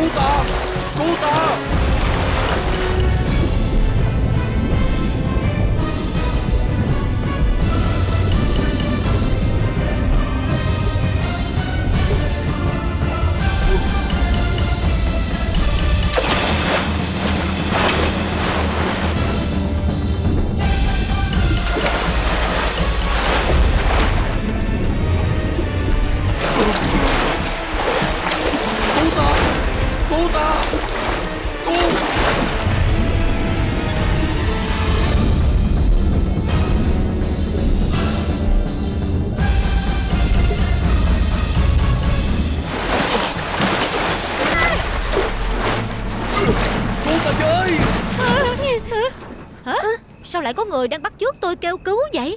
Cứu ta! Cứu ta! Sao lại có người đang bắt chước tôi kêu cứu vậy?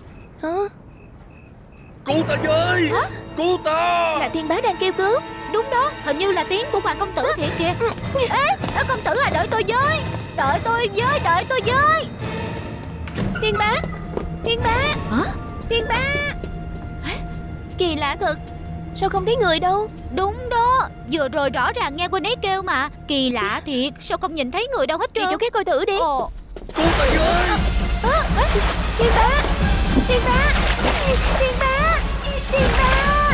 Cứu ta với! Cứu ta! Là Thiên Bá đang kêu cứu. Đúng đó, hình như là tiếng của Hoàng công tử thiệt kìa. Ê, công tử à, đợi tôi với! Đợi tôi với, đợi tôi với! Thiên Bá! Thiên Bá! Hả? Thiên Bá! Kỳ lạ thật, sao không thấy người đâu? Đúng đó, vừa rồi rõ ràng nghe quên ấy kêu mà. Kỳ lạ thiệt, sao không nhìn thấy người đâu hết trơn? Đi chỗ khác coi thử đi. Cứu ta với! Thiên Bá! Thiên Bá! Thiên Bá! Thiên Bá!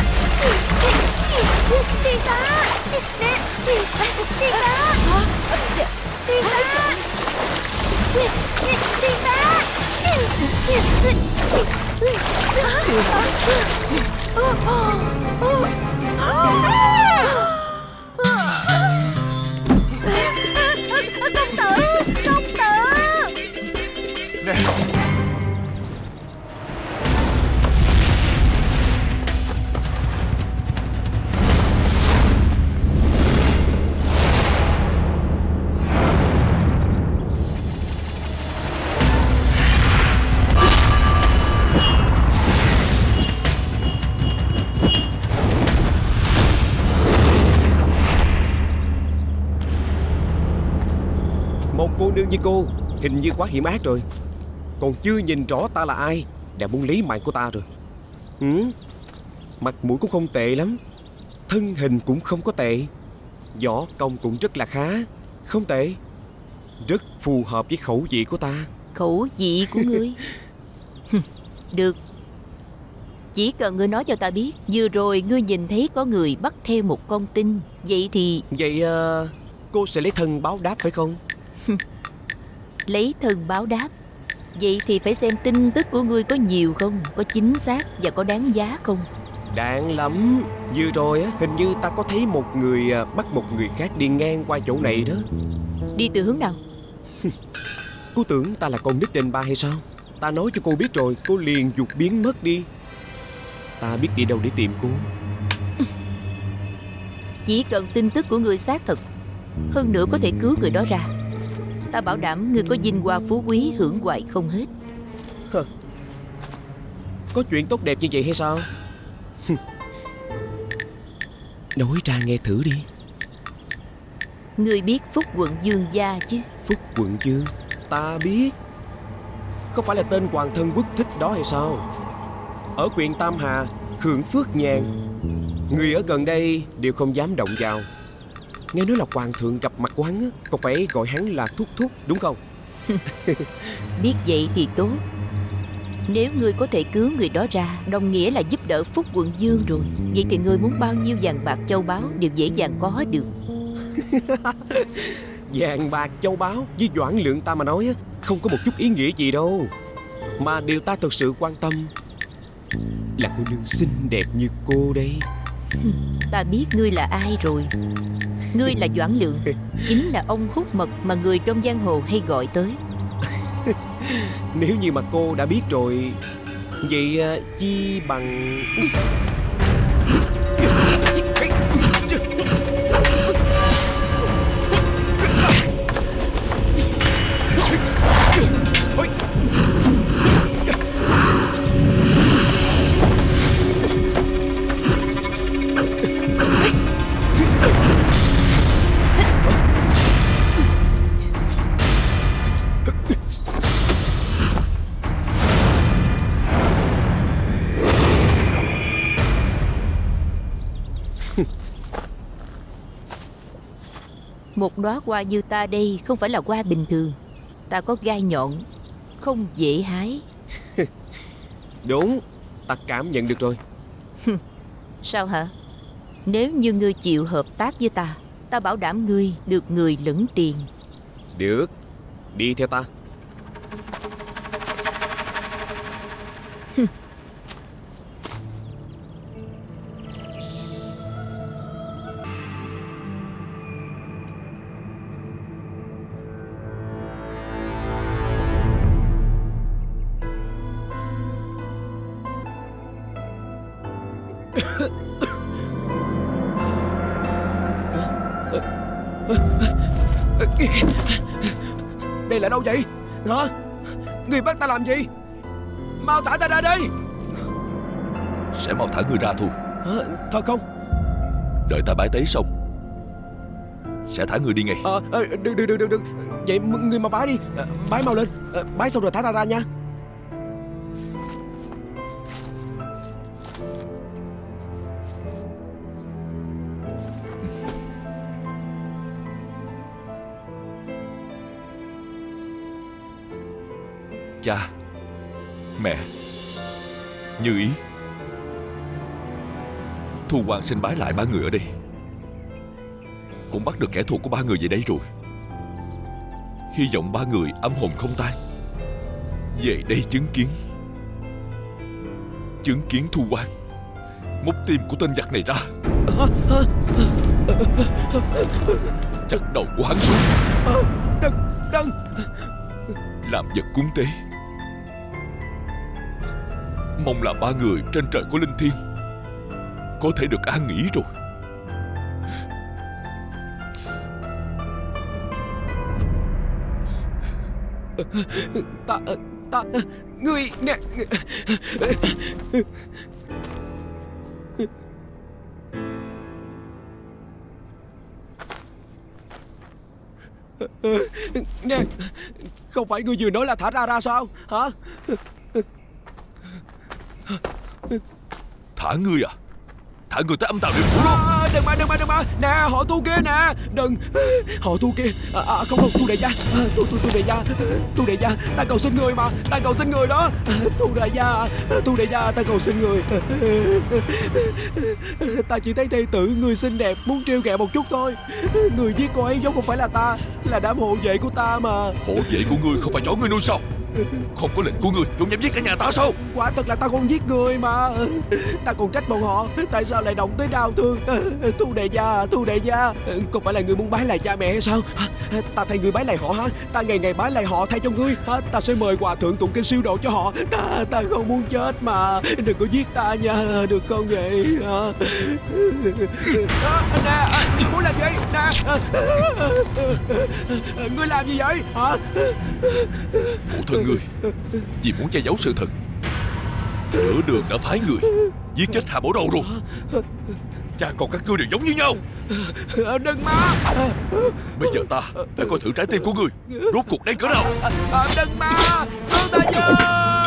Thiên Bá! Nè! Thiên Bá! Thiên Bá! Thiên Bá! Thiên Bá! Công tử! Công tử! Nè! Một cô nương như cô hình như quá hiểm ác rồi. Còn chưa nhìn rõ ta là ai đã muốn lấy mạng của ta rồi. Mặt mũi cũng không tệ lắm, thân hình cũng không có tệ, võ công cũng rất là khá, không tệ, rất phù hợp với khẩu vị của ta. Khẩu vị của ngươi? Được, chỉ cần ngươi nói cho ta biết vừa rồi ngươi nhìn thấy có người bắt theo một con tin. Vậy thì... Vậy cô sẽ lấy thân báo đáp phải không? Lấy thân báo đáp? Vậy thì phải xem tin tức của ngươi có nhiều không, có chính xác và có đáng giá không. Đáng lắm. Vừa rồi á, hình như ta có thấy một người bắt một người khác đi ngang qua chỗ này đó. Đi từ hướng nào? Cô tưởng ta là con nít đền ba hay sao? Ta nói cho cô biết rồi, cô liền vụt biến mất đi. Ta biết đi đâu để tìm cô. Chỉ cần tin tức của ngươi xác thực, hơn nữa có thể cứu người đó ra, ta bảo đảm ngươi có vinh hoa phú quý hưởng hoài không hết. Có chuyện tốt đẹp như vậy hay sao? Nói ra nghe thử đi. Ngươi biết Phúc Quận Dương gia chứ? Phúc Quận Dương? Ta biết. Không phải là tên hoàng thân quốc thích đó hay sao? Ở huyện Tam Hà, Hưởng Phước Nhàn, người ở gần đây đều không dám động vào. Nghe nói là hoàng thượng gặp mặt của hắn còn phải gọi hắn là thúc thúc, đúng không? Biết vậy thì tốt. Nếu ngươi có thể cứu người đó ra, đồng nghĩa là giúp đỡ Phúc Quận Dương rồi. Vậy thì ngươi muốn bao nhiêu vàng bạc châu báu đều dễ dàng có được. Vàng bạc châu báu với Doãn Lượng ta mà nói không có một chút ý nghĩa gì đâu. Mà điều ta thực sự quan tâm là cô nương xinh đẹp như cô đây. Ta biết ngươi là ai rồi. Ngươi là Doãn Lượng, chính là ông hút mật mà người trong giang hồ hay gọi tới. Nếu như mà cô đã biết rồi, vậy chi bằng... Một đóa hoa như ta đây không phải là hoa bình thường. Ta có gai nhọn, không dễ hái. Đúng, ta cảm nhận được rồi. Sao hả? Nếu như ngươi chịu hợp tác với ta, ta bảo đảm ngươi được người lẫn tiền. Được, đi theo ta. Đây là đâu vậy? Hả? Người bắt ta làm gì? Mau thả ta ra đây. Sẽ mau thả người ra thôi. Hả? Thật không? Đợi ta bái tế xong sẽ thả người đi ngay. Được. Vậy người mà bái đi. Bái mau lên. Bái xong rồi thả ta ra nha. Cha, mẹ, Như ý, Thu Quan xin bái lại ba người ở đây. Cũng bắt được kẻ thù của ba người về đây rồi. Hy vọng ba người âm hồn không tan, về đây chứng kiến Thu Quan móc tim của tên giặc này ra, chặt đầu của hắn xuống, Đừng. làm vật cúng tế. Mong là ba người trên trời của linh thiêng có thể được an nghỉ rồi. Ngươi nè. Nè, không phải ngươi vừa nói là thả ra sao hả? Thả ngươi à? Thả người tới âm tào địa phủ luôn. Đừng mà. Nè, họ Tu kia nè. Đừng. Họ Tu kia. Không, Tu đại gia. Tu đại gia. Ta cầu xin người mà. Ta cầu xin người đó. Tu đại gia, ta cầu xin người. Ta chỉ thấy thê tử người xinh đẹp muốn trêu ghẹo một chút thôi. Người giết cô ấy giống không phải là ta, là đám hộ vệ của ta mà. Hộ vệ của ngươi không phải chỗ ngươi nuôi sao? Không có lệnh của ngươi cũng dám giết cả nhà ta sao? Quả thật là ta không giết người mà. Ta còn trách bọn họ tại sao lại động tới đau thương. Tu đại gia, không phải là người muốn bái lại cha mẹ hay sao? Ta thay người bái lại họ hả? Ta ngày bái lại họ thay cho ngươi. Ta sẽ mời hòa thượng tụng kinh siêu độ cho họ. Ta không muốn chết mà. Đừng có giết ta nha, được không vậy? Nè, muốn làm gì? Nè, ngươi làm gì vậy hả? Phụ thân ngươi vì muốn che giấu sự thật, nửa đường đã phái người giết chết Hà Bảo Đầu rồi. Cha con các ngươi đều giống như nhau. Đừng mà. Bây giờ ta phải coi thử trái tim của ngươi rốt cuộc đang cỡ nào. Đừng mà. Cô ta với.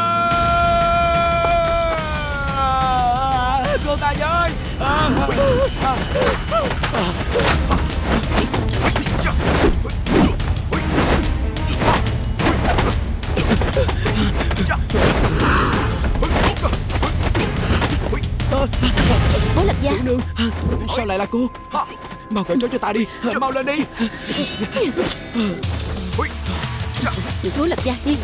Bố Lập Gia. Nương, sao lại là cô? Mau cởi trói cho ta đi. Mau lên đi. Bố Lập Gia đi.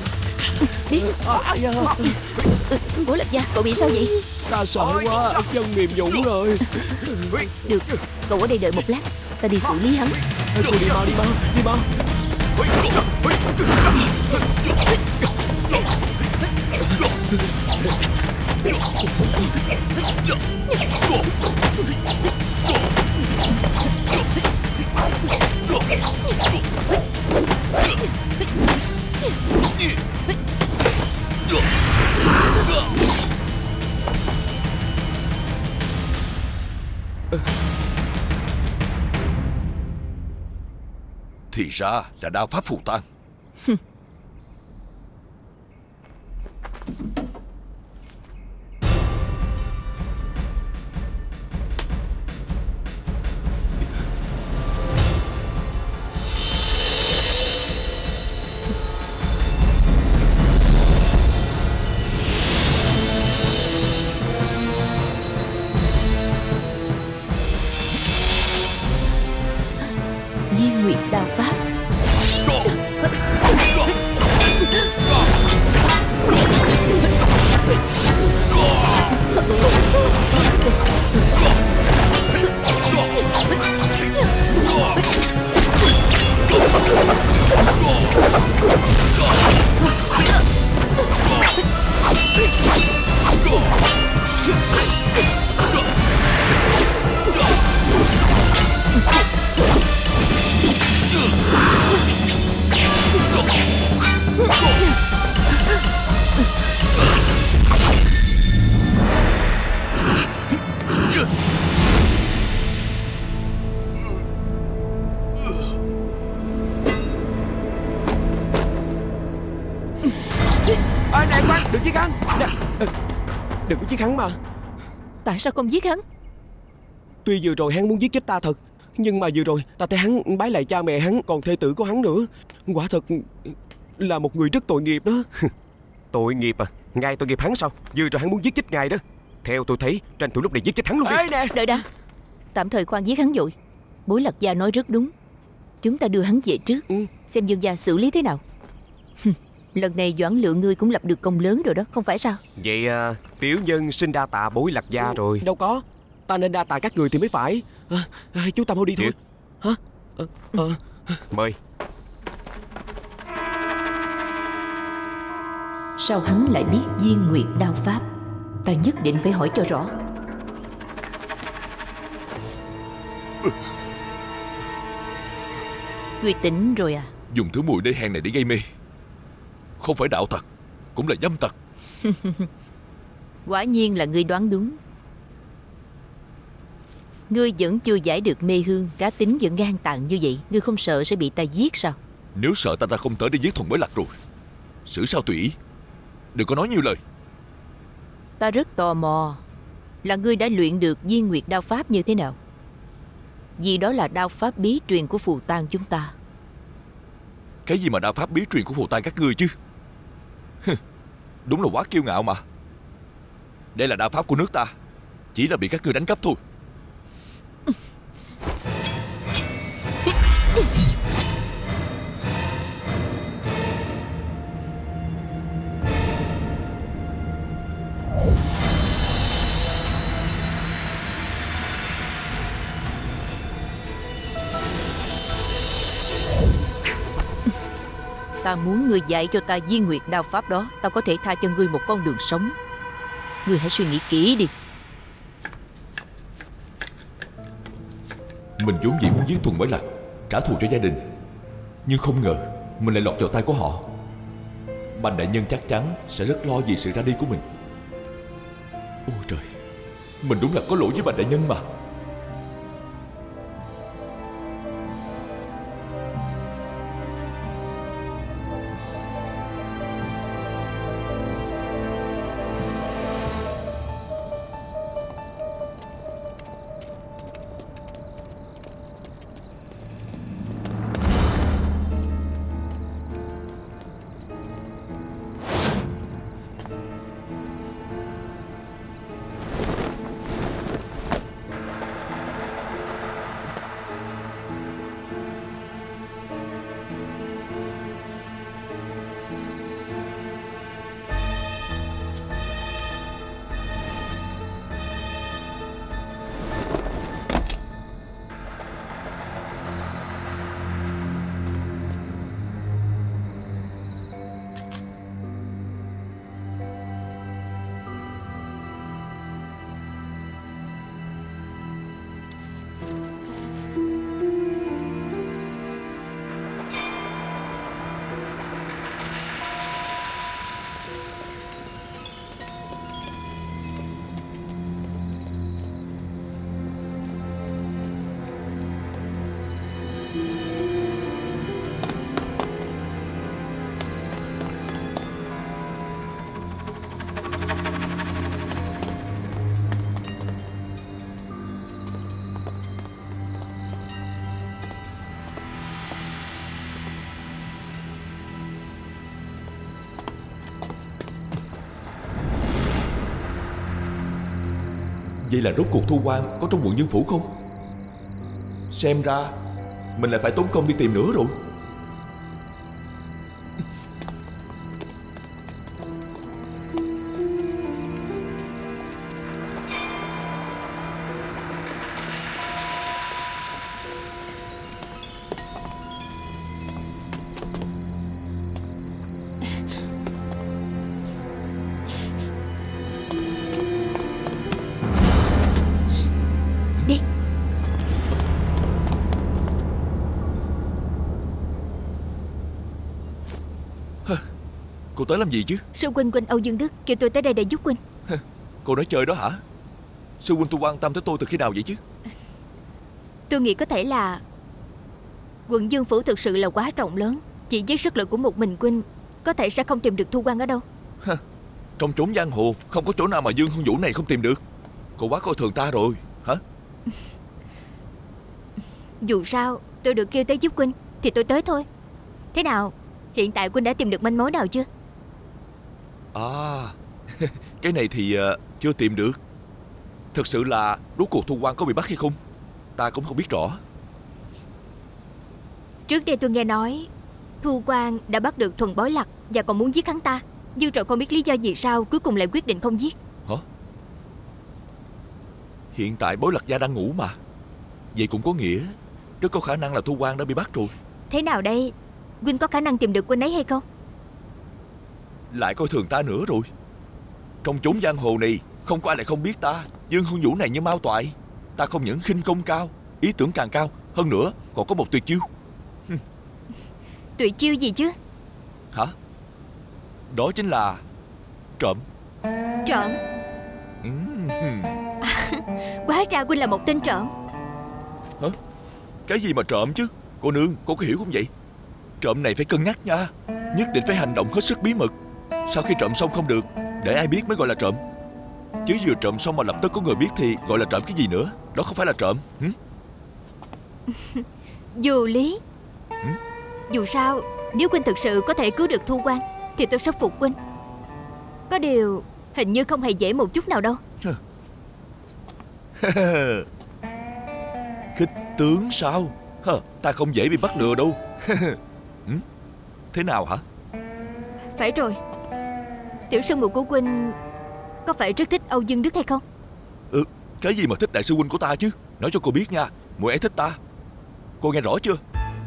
Bố Lập Gia, cậu bị sao vậy? Ta sợ quá, chân mềm nhũn rồi. Được, cậu ở đây đợi một lát, ta đi xử lý hắn. Cô đi mau. Thì ra là đao pháp phù tang. Diên Nguyệt Đao Pháp. Nè khoan, đừng giết hắn nè, đừng có giết hắn mà. Tại sao không giết hắn? Tuy vừa rồi hắn muốn giết chết ta thật, nhưng mà vừa rồi ta thấy hắn bái lại cha mẹ hắn, còn thê tử của hắn nữa. Quả thật là một người rất tội nghiệp đó. Tội nghiệp à? Ngài tội nghiệp hắn sao? Vừa rồi hắn muốn giết chết ngài đó. Theo tôi thấy, tranh thủ lúc này giết chết hắn luôn đi. Nè, đợi đã. Tạm thời khoan giết hắn vội. Bối Lạc Gia nói rất đúng. Chúng ta đưa hắn về trước, xem Dương gia xử lý thế nào. Lần này Doãn Lượng ngươi cũng lập được công lớn rồi đó, không phải sao? Vậy tiểu nhân xin đa tạ Bối Lạc Gia rồi. Đâu có, ta nên đa tạ các người thì mới phải. Chúng ta mau đi thôi. Hả? Mời. Sao hắn lại biết Diên Nguyệt Đao Pháp? Ta nhất định phải hỏi cho rõ. Ngươi tỉnh rồi à? Dùng thứ mùi đê hèn này để gây mê, không phải đạo tặc cũng là dâm tặc. Quả nhiên là ngươi đoán đúng. Ngươi vẫn chưa giải được mê hương, cá tính vẫn ngang tàn như vậy. Ngươi không sợ sẽ bị ta giết sao? Nếu sợ ta không tới để giết Thuần Bối Lạc rồi. Xử sao tùy ý, đừng có nói nhiều lời. Ta rất tò mò là ngươi đã luyện được Diên Nguyệt Đao Pháp như thế nào. Vì đó là đao pháp bí truyền của Phù Tang chúng ta. Cái gì mà đao pháp bí truyền của Phù Tang các ngươi chứ? Đúng là quá kiêu ngạo mà. Đây là đao pháp của nước ta, chỉ là bị các ngươi đánh cắp thôi. Ta muốn ngươi dạy cho ta Diên Nguyệt Đao Pháp đó, ta có thể tha cho ngươi một con đường sống. Ngươi hãy suy nghĩ kỹ đi. Mình vốn dĩ muốn giết Thuần Bối Lạc, trả thù cho gia đình, nhưng không ngờ mình lại lọt vào tay của họ. Bành đại nhân chắc chắn sẽ rất lo vì sự ra đi của mình. Ôi trời, mình đúng là có lỗi với Bành đại nhân mà. Vậy là rốt cuộc Thu Quan có trong Quận Dương Phủ không? Xem ra mình lại phải tốn công đi tìm nữa rồi. Đi. Cô tới làm gì chứ? Sư huynh Âu Dương Đức kêu tôi tới đây để giúp huynh. Cô nói chơi đó hả? Sư huynh tôi quan tâm tới tôi từ khi nào vậy chứ? Tôi nghĩ có thể là quận Dương Phủ thực sự là quá rộng lớn, chỉ với sức lực của một mình huynh có thể sẽ không tìm được Thu Quan ở đâu. Trong chốn giang hồ không có chỗ nào mà Dương Hương Vũ này không tìm được. Cô quá coi thường ta rồi hả? Dù sao tôi được kêu tới giúp huynh thì tôi tới thôi. Thế nào, hiện tại huynh đã tìm được manh mối nào chưa? À, cái này thì chưa tìm được. Thực sự là rốt cuộc Thu Quan có bị bắt hay không, ta cũng không biết rõ. Trước đây tôi nghe nói Thu Quan đã bắt được Thuần Bối Lạc và còn muốn giết hắn ta, nhưng rồi không biết lý do gì sao cuối cùng lại quyết định không giết. Hả? Hiện tại Bối Lạc gia đang ngủ mà. Vậy cũng có nghĩa rất có khả năng là Thu Quan đã bị bắt rồi. Thế nào đây, huynh có khả năng tìm được huynh ấy hay không? Lại coi thường ta nữa rồi. Trong chốn giang hồ này không có ai lại không biết ta. Dương Hương Vũ này như Mao Toại. Ta không những khinh công cao, ý tưởng càng cao, hơn nữa còn có một tuyệt chiêu. Tuyệt chiêu gì chứ? Hả? Đó chính là trộm. Trộm? Hóa ra huynh là một tên trộm. Hả? Cái gì mà trộm chứ? Cô nương, cô có hiểu không vậy? Trộm này phải cân nhắc nha. Nhất định phải hành động hết sức bí mật. Sau khi trộm xong không được, để ai biết mới gọi là trộm. Chứ vừa trộm xong mà lập tức có người biết thì gọi là trộm cái gì nữa? Đó không phải là trộm. Vô lý. Dù sao, nếu huynh thực sự có thể cứu được Thu Quan thì tôi sẽ phục huynh. Có điều hình như không hề dễ một chút nào đâu. Khích tướng sao? Ta không dễ bị bắt lừa đâu. Thế nào hả? Phải rồi, tiểu sư muội của huynh có phải rất thích Âu Dương Đức hay không? Cái gì mà thích đại sư huynh của ta chứ? Nói cho cô biết nha, muội ấy thích ta. Cô nghe rõ chưa?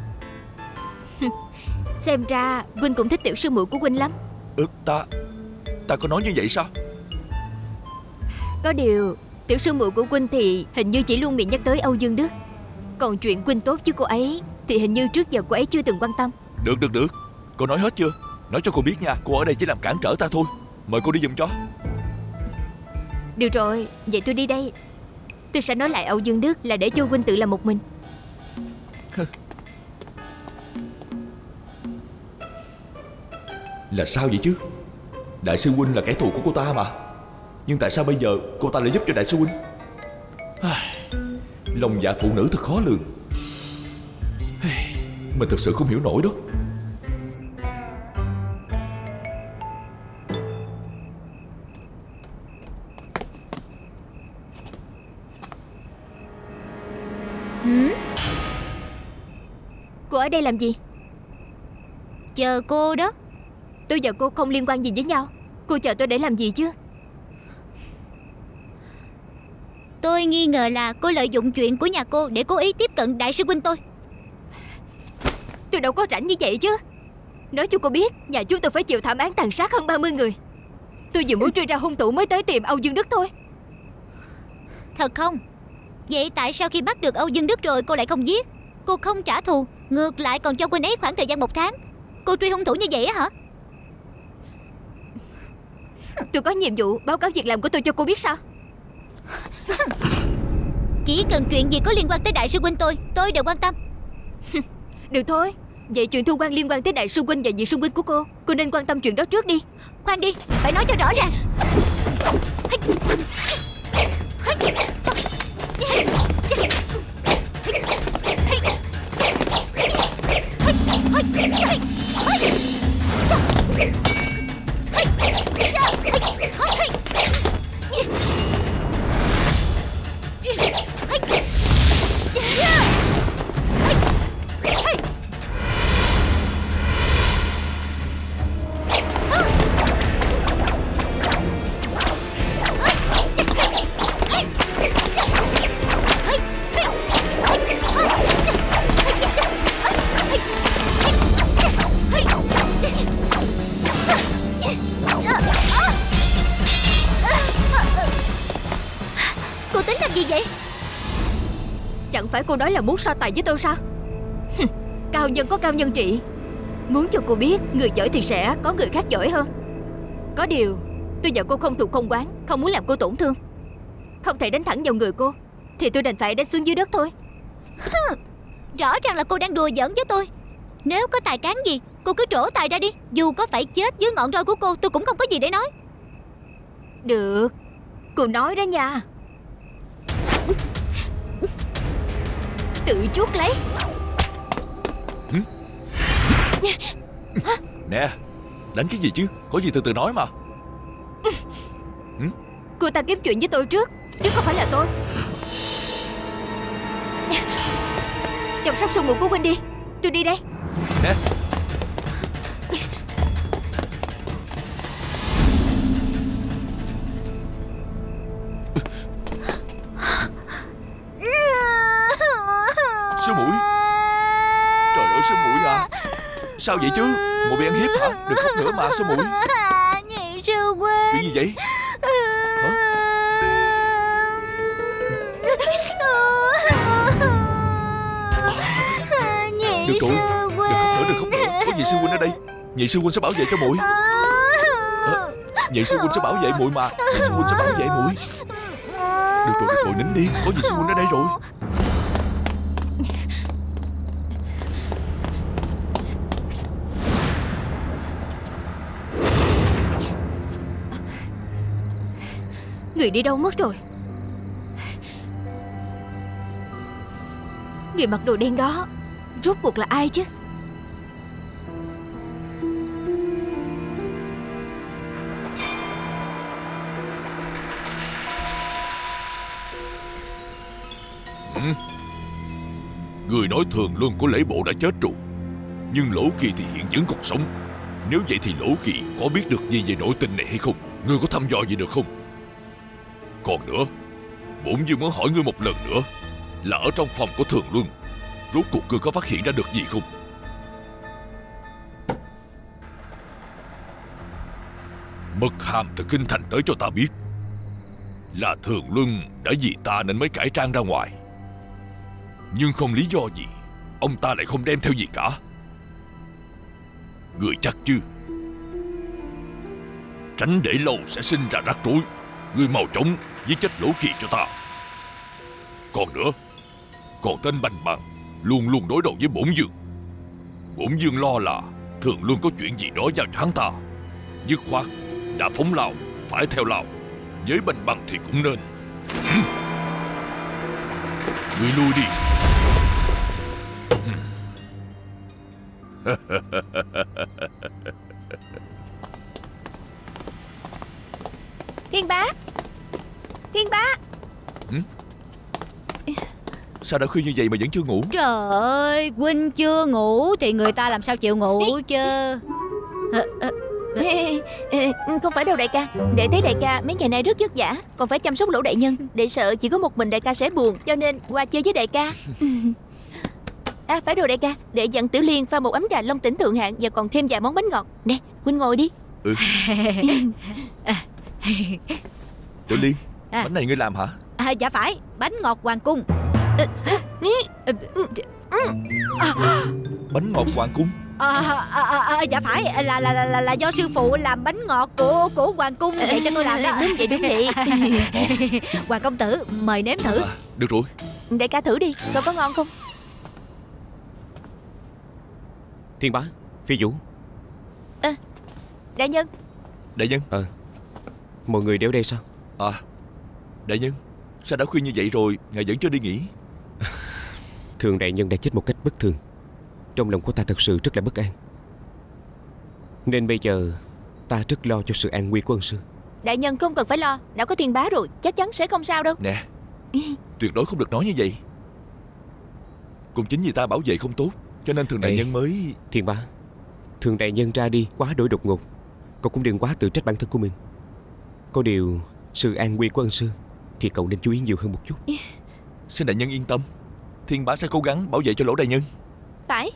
Xem ra huynh cũng thích tiểu sư muội của huynh lắm. Ta có nói như vậy sao? Có điều tiểu sư muội của huynh thì hình như chỉ luôn miệng nhắc tới Âu Dương Đức. Còn chuyện huynh tốt với cô ấy thì hình như trước giờ cô ấy chưa từng quan tâm. Được. Cô nói hết chưa? Nói cho cô biết nha, cô ở đây chỉ làm cản trở ta thôi. Mời cô đi giùm cho. Được rồi, vậy tôi đi đây. Tôi sẽ nói lại Âu Dương Đức là để cho huynh tự làm một mình. Là sao vậy chứ? Đại sư huynh là kẻ thù của cô ta mà. Nhưng tại sao bây giờ cô ta lại giúp cho đại sư huynh? Lòng dạ phụ nữ thật khó lường. Mình thật sự không hiểu nổi đó. Cô ở đây làm gì? Chờ cô đó. Tôi và cô không liên quan gì với nhau. Cô chờ tôi để làm gì chứ? Tôi nghi ngờ là cô lợi dụng chuyện của nhà cô để cố ý tiếp cận đại sư huynh tôi. Tôi đâu có rảnh như vậy chứ. Nói cho cô biết, nhà chúng tôi phải chịu thảm án tàn sát hơn 30 người. Tôi vừa muốn truy ra hung thủ mới tới tìm Âu Dương Đức thôi. Thật không? Vậy tại sao khi bắt được Âu Dương Đức rồi cô lại không giết? Cô không trả thù, ngược lại còn cho huynh ấy khoảng thời gian 1 tháng. Cô truy hung thủ như vậy á hả? Tôi có nhiệm vụ báo cáo việc làm của tôi cho cô biết sao? Chỉ cần chuyện gì có liên quan tới đại sư huynh tôi đều quan tâm. Được thôi. Vậy chuyện Thu Quan liên quan tới đại sư huynh và vị sư huynh của cô nên quan tâm chuyện đó trước đi. Khoan đi, phải nói cho rõ ràng. phải cô nói là muốn so tài với tôi sao? Cao nhân có cao nhân trị. Muốn cho cô biết người giỏi thì sẽ có người khác giỏi hơn. Có điều tôi và cô không thù không oán, không muốn làm cô tổn thương. Không thể đánh thẳng vào người cô thì tôi đành phải đánh xuống dưới đất thôi. Rõ ràng là cô đang đùa giỡn với tôi. Nếu có tài cán gì, cô cứ trổ tài ra đi. Dù có phải chết dưới ngọn roi của cô, tôi cũng không có gì để nói. Được, cô nói đó nha. Tự chuốc lấy. Nè, đánh cái gì chứ? Có gì từ từ nói mà. Cô ta kiếm chuyện với tôi trước, chứ không phải là tôi. Chăm sóc sương mù của Huynh đi. Tôi đi đây. Nè. Sư muội. Trời ơi sư muội à. Sao vậy chứ? Muội bị ăn hiếp hả? Đừng khóc nữa mà sư muội. Nhị sư huynh. Chuyện gì vậy? Hả? Được rồi, đừng khóc nữa. Có nhị sư huynh ở đây. Nhị sư huynh sẽ bảo vệ cho muội. Nhị sư huynh sẽ bảo vệ muội mà. Nhị sư huynh sẽ bảo vệ muội. Được rồi, nín đi. Có nhị sư huynh ở đây rồi. Người đi đâu mất rồi? Người mặc đồ đen đó rốt cuộc là ai chứ? Người nói Thường Luân của Lễ Bộ đã chết rồi, nhưng Lỗ Kỳ thì hiện vẫn còn sống. Nếu vậy thì Lỗ Kỳ có biết được gì về nội tình này hay không? Ngươi có thăm dò gì được không? Còn nữa, bổn vương muốn hỏi ngươi một lần nữa, là ở trong phòng của Thường Luân, rốt cuộc ngươi có phát hiện ra được gì không? Mật hàm từ kinh thành tới cho ta biết là Thường Luân đã vì ta nên mới cải trang ra ngoài, nhưng không lý do gì ông ta lại không đem theo gì cả. Ngươi chắc chứ? Tránh để lâu sẽ sinh ra rắc rối. Ngươi mau chóng giết chết Lỗ Kỳ cho ta. Còn nữa, còn tên Bành Bằng luôn luôn đối đầu với bổn vương. Bổn vương lo là Thường Luân có chuyện gì đó giao cho hắn ta. Dứt khoát đã phóng lao phải theo lao. Với Bành Bằng thì cũng nên. Ngươi lui đi. Thiên Bá. Thiên Bá. Sao đã khuya như vậy mà vẫn chưa ngủ? Trời ơi, huynh chưa ngủ thì người ta làm sao chịu ngủ chứ. Không phải đâu đại ca. Để thấy đại ca mấy ngày nay rất vất vả, còn phải chăm sóc Lỗ đại nhân. Để sợ chỉ có một mình đại ca sẽ buồn, cho nên qua chơi với đại ca. À phải rồi đại ca, để dặn Tiểu Liên pha một ấm trà Long Tỉnh thượng hạng, và còn thêm vài món bánh ngọt. Nè, huynh ngồi đi. Tiểu Liên, bánh này ngươi làm hả? Dạ phải, bánh ngọt hoàng cung. Bánh ngọt hoàng cung? Dạ phải, là do sư phụ làm bánh ngọt của hoàng cung dạy cho tôi làm đó. Đúng vậy. Hoàng công tử, mời nếm thử. Được rồi. Đại ca thử đi, coi có ngon không. Thiên Bá, Phi Vũ. Đại nhân. Đại nhân. Mọi người đều ở đây sao? Đại nhân, sao đã khuya như vậy rồi ngài vẫn chưa đi nghỉ? Thường đại nhân đã chết một cách bất thường. Trong lòng của ta thật sự rất là bất an, nên bây giờ ta rất lo cho sự an nguy của ân sư. Đại nhân không cần phải lo, đã có Thiên Bá rồi, chắc chắn sẽ không sao đâu. Nè, tuyệt đối không được nói như vậy. Cũng chính vì ta bảo vệ không tốt, cho nên Thường đại nhân mới... Thiên Bá, Thường đại nhân ra đi quá đổi đột ngột, cậu cũng đừng quá tự trách bản thân của mình. Có điều sự an nguy của ân sư thì cậu nên chú ý nhiều hơn một chút. Xin đại nhân yên tâm, Thiên Bá sẽ cố gắng bảo vệ cho Lỗ đại nhân. Phải.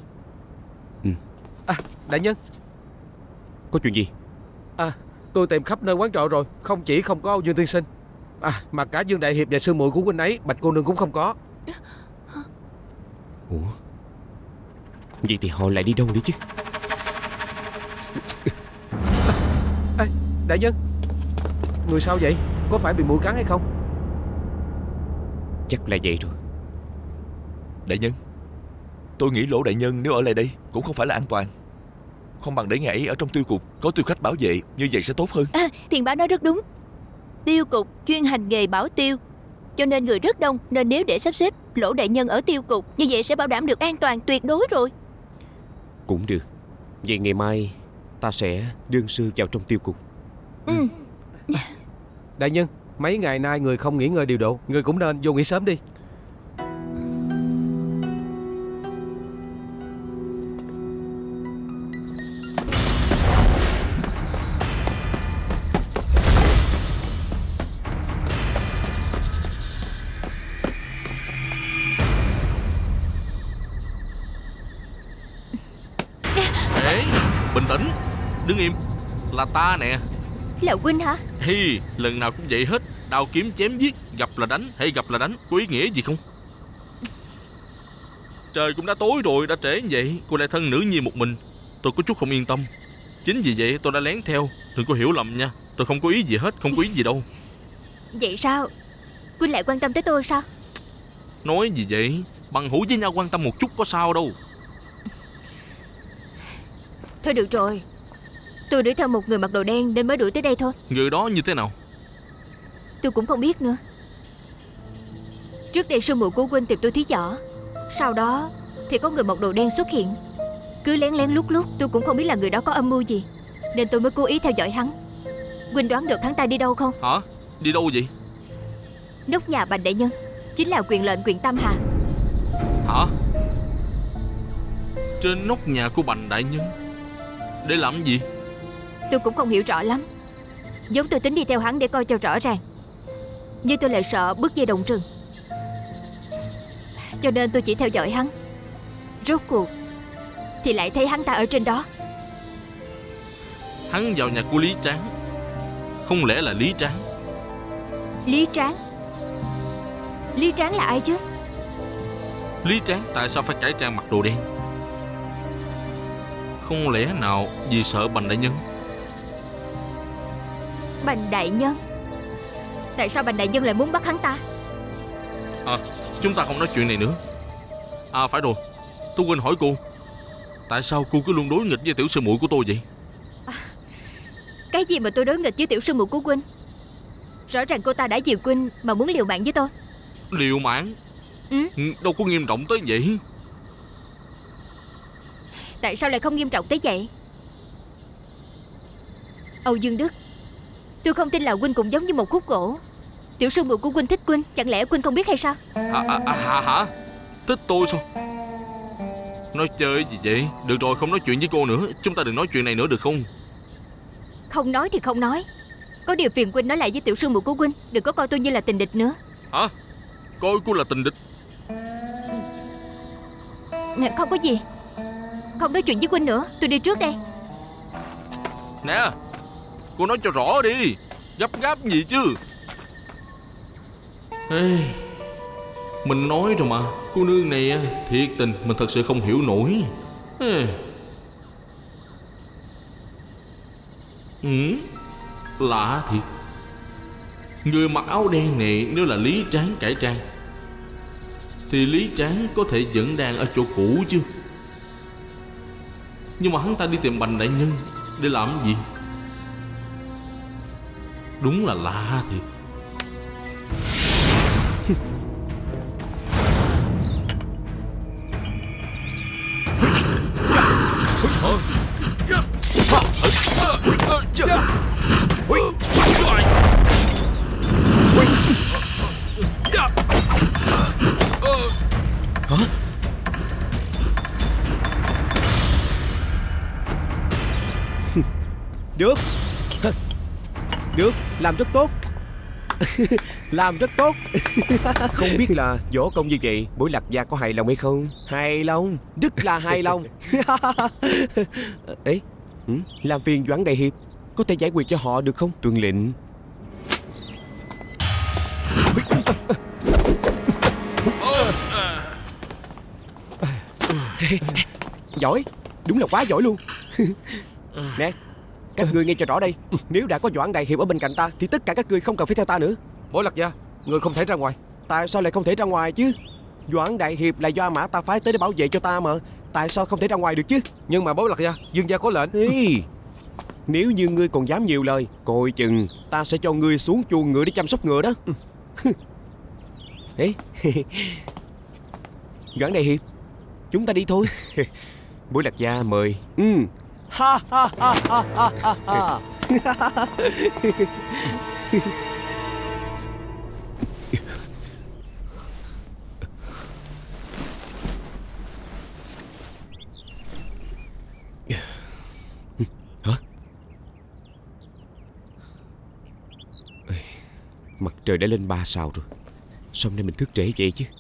Đại nhân. Có chuyện gì? Tôi tìm khắp nơi quán trọ rồi, không có Âu Dương tiên sinh. Mà cả Dương đại hiệp và sư muội của huynh ấy, Bạch cô nương cũng không có. Vậy thì họ lại đi đâu nữa chứ? Ê, đại nhân, người sao vậy? Có phải bị muỗi cắn hay không? Chắc là vậy rồi. Đại nhân, tôi nghĩ Lỗ đại nhân nếu ở lại đây cũng không phải là an toàn. Không bằng để ngài ấy ở trong tiêu cục, có tiêu khách bảo vệ, như vậy sẽ tốt hơn. Thiền bá nói rất đúng. Tiêu cục chuyên hành nghề bảo tiêu, cho nên người rất đông. Nên nếu để sắp xếp Lỗ đại nhân ở tiêu cục, như vậy sẽ bảo đảm được an toàn tuyệt đối rồi. Cũng được. Vậy ngày mai ta sẽ đơn sư vào trong tiêu cục. Đại nhân, mấy ngày nay người không nghỉ ngơi điều độ, người cũng nên vô nghỉ sớm đi. Ê, bình tĩnh, đứng im. Là ta nè. Là huynh hả? Hi, lần nào cũng vậy hết. Đao kiếm chém giết, gặp là đánh, hay gặp là đánh. Có ý nghĩa gì không? Trời cũng đã tối rồi, đã trễ như vậy. Cô lại thân nữ nhi một mình, tôi có chút không yên tâm. Chính vì vậy tôi đã lén theo. Đừng có hiểu lầm nha, tôi không có ý gì hết, không có ý gì đâu. Vậy sao? Huynh lại quan tâm tới tôi sao? Nói gì vậy? Bằng hữu với nhau quan tâm một chút có sao đâu. Thôi được rồi, tôi đuổi theo một người mặc đồ đen nên mới đuổi tới đây thôi. Người đó như thế nào? Tôi cũng không biết nữa. Trước đây sư muội của huynh tìm tôi thí võ, sau đó thì có người mặc đồ đen xuất hiện. Cứ lén lén lút lút, tôi cũng không biết là người đó có âm mưu gì, nên tôi mới cố ý theo dõi hắn. Huynh đoán được hắn ta đi đâu không? Hả? Đi đâu vậy? Nóc nhà Bành đại nhân, chính là quyền lệnh huyện Tam Hà. Hả? Trên nóc nhà của Bành đại nhân? Để làm gì? Tôi cũng không hiểu rõ lắm. Giống tôi tính đi theo hắn để coi cho rõ ràng, nhưng tôi lại sợ bước dây động rừng, cho nên tôi chỉ theo dõi hắn. Rốt cuộc thì lại thấy hắn ta ở trên đó. Hắn vào nhà của Lý Tráng. Không lẽ là Lý Tráng? Lý Tráng? Lý Tráng là ai chứ? Lý Tráng tại sao phải cải trang mặc đồ đen? Không lẽ nào vì sợ Bành đại nhân? Bành đại nhân? Tại sao Bành đại nhân lại muốn bắt hắn ta? Chúng ta không nói chuyện này nữa. Phải rồi, tôi quên hỏi cô, tại sao cô cứ luôn đối nghịch với tiểu sư muội của tôi vậy? Cái gì mà tôi đối nghịch với tiểu sư muội của huynh? Rõ ràng cô ta đã dìu huynh mà muốn liều mạng với tôi. Liều mạng? Đâu có nghiêm trọng tới vậy. Tại sao lại không nghiêm trọng tới vậy? Âu Dương Đức, tôi không tin là huynh cũng giống như một khúc gỗ. Tiểu sư muội của huynh thích huynh, chẳng lẽ huynh không biết hay sao? Hả? Thích tôi sao? Nói chơi gì vậy? Được rồi, không nói chuyện với cô nữa. Chúng ta đừng nói chuyện này nữa được không? Không nói thì không nói. Có điều phiền huynh nói lại với tiểu sư muội của huynh, đừng có coi tôi như là tình địch nữa. Hả? Coi cô là tình địch? Không có gì. Không nói chuyện với huynh nữa, tôi đi trước đây. Nè, cô nói cho rõ đi. Gấp gáp gì chứ? Ê, mình nói rồi mà, cô nương này thiệt tình mình thật sự không hiểu nổi. Lạ thiệt. Người mặc áo đen này nếu là Lý Tráng cải trang thì Lý Tráng có thể vẫn đang ở chỗ cũ chứ. Nhưng mà hắn ta đi tìm Bành đại nhân để làm gì? Đúng là lạ thiệt. Hả? Được. Được, làm rất tốt. Làm rất tốt. Không biết là võ công như vậy Bối Lạc gia có hài lòng hay không? Hài lòng, rất là hài lòng. Ấy, làm phiền Doãn đại hiệp, có thể giải quyết cho họ được không? Tuân lệnh. Giỏi, đúng là quá giỏi luôn. Nè, các ngươi nghe cho rõ đây. Nếu đã có Doãn Đại Hiệp ở bên cạnh ta thì tất cả các ngươi không cần phải theo ta nữa. Bối Lạc Gia, người không thể ra ngoài. Tại sao lại không thể ra ngoài chứ? Doãn Đại Hiệp là do Mã ta phái tới để bảo vệ cho ta mà. Tại sao không thể ra ngoài được chứ? Nhưng mà Bối Lạc Gia, Dương gia có lệnh. Ê, nếu như ngươi còn dám nhiều lời, coi chừng ta sẽ cho ngươi xuống chuồng ngựa để chăm sóc ngựa đó. Ê, Doãn Đại Hiệp, chúng ta đi thôi. Bối Lạc Gia mời. Ha ha ha ha ha ha. Hả? Mặt trời đã lên 3 sao rồi. Sao hôm nay mình thức trễ vậy chứ?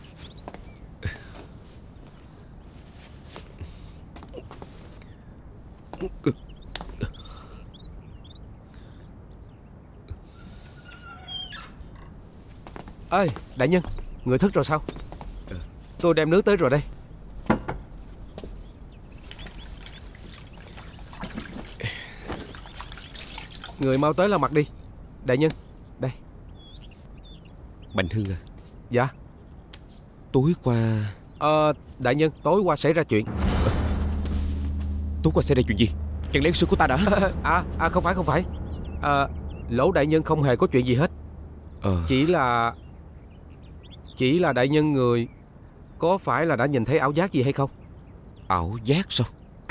Ê, đại nhân, người thức rồi sao? Tôi đem nước tới rồi đây. Người mau tới lau mặt đi. Đại nhân, đây. Bành Hưng à? Dạ. Tối qua... Đại nhân, tối qua xảy ra chuyện. Tối qua xảy ra chuyện gì? Chẳng lẽ sư của ta đã... Không phải. Lỗ đại nhân không hề có chuyện gì hết. Chỉ là đại nhân người có phải là đã nhìn thấy ảo giác gì hay không? Ảo giác sao?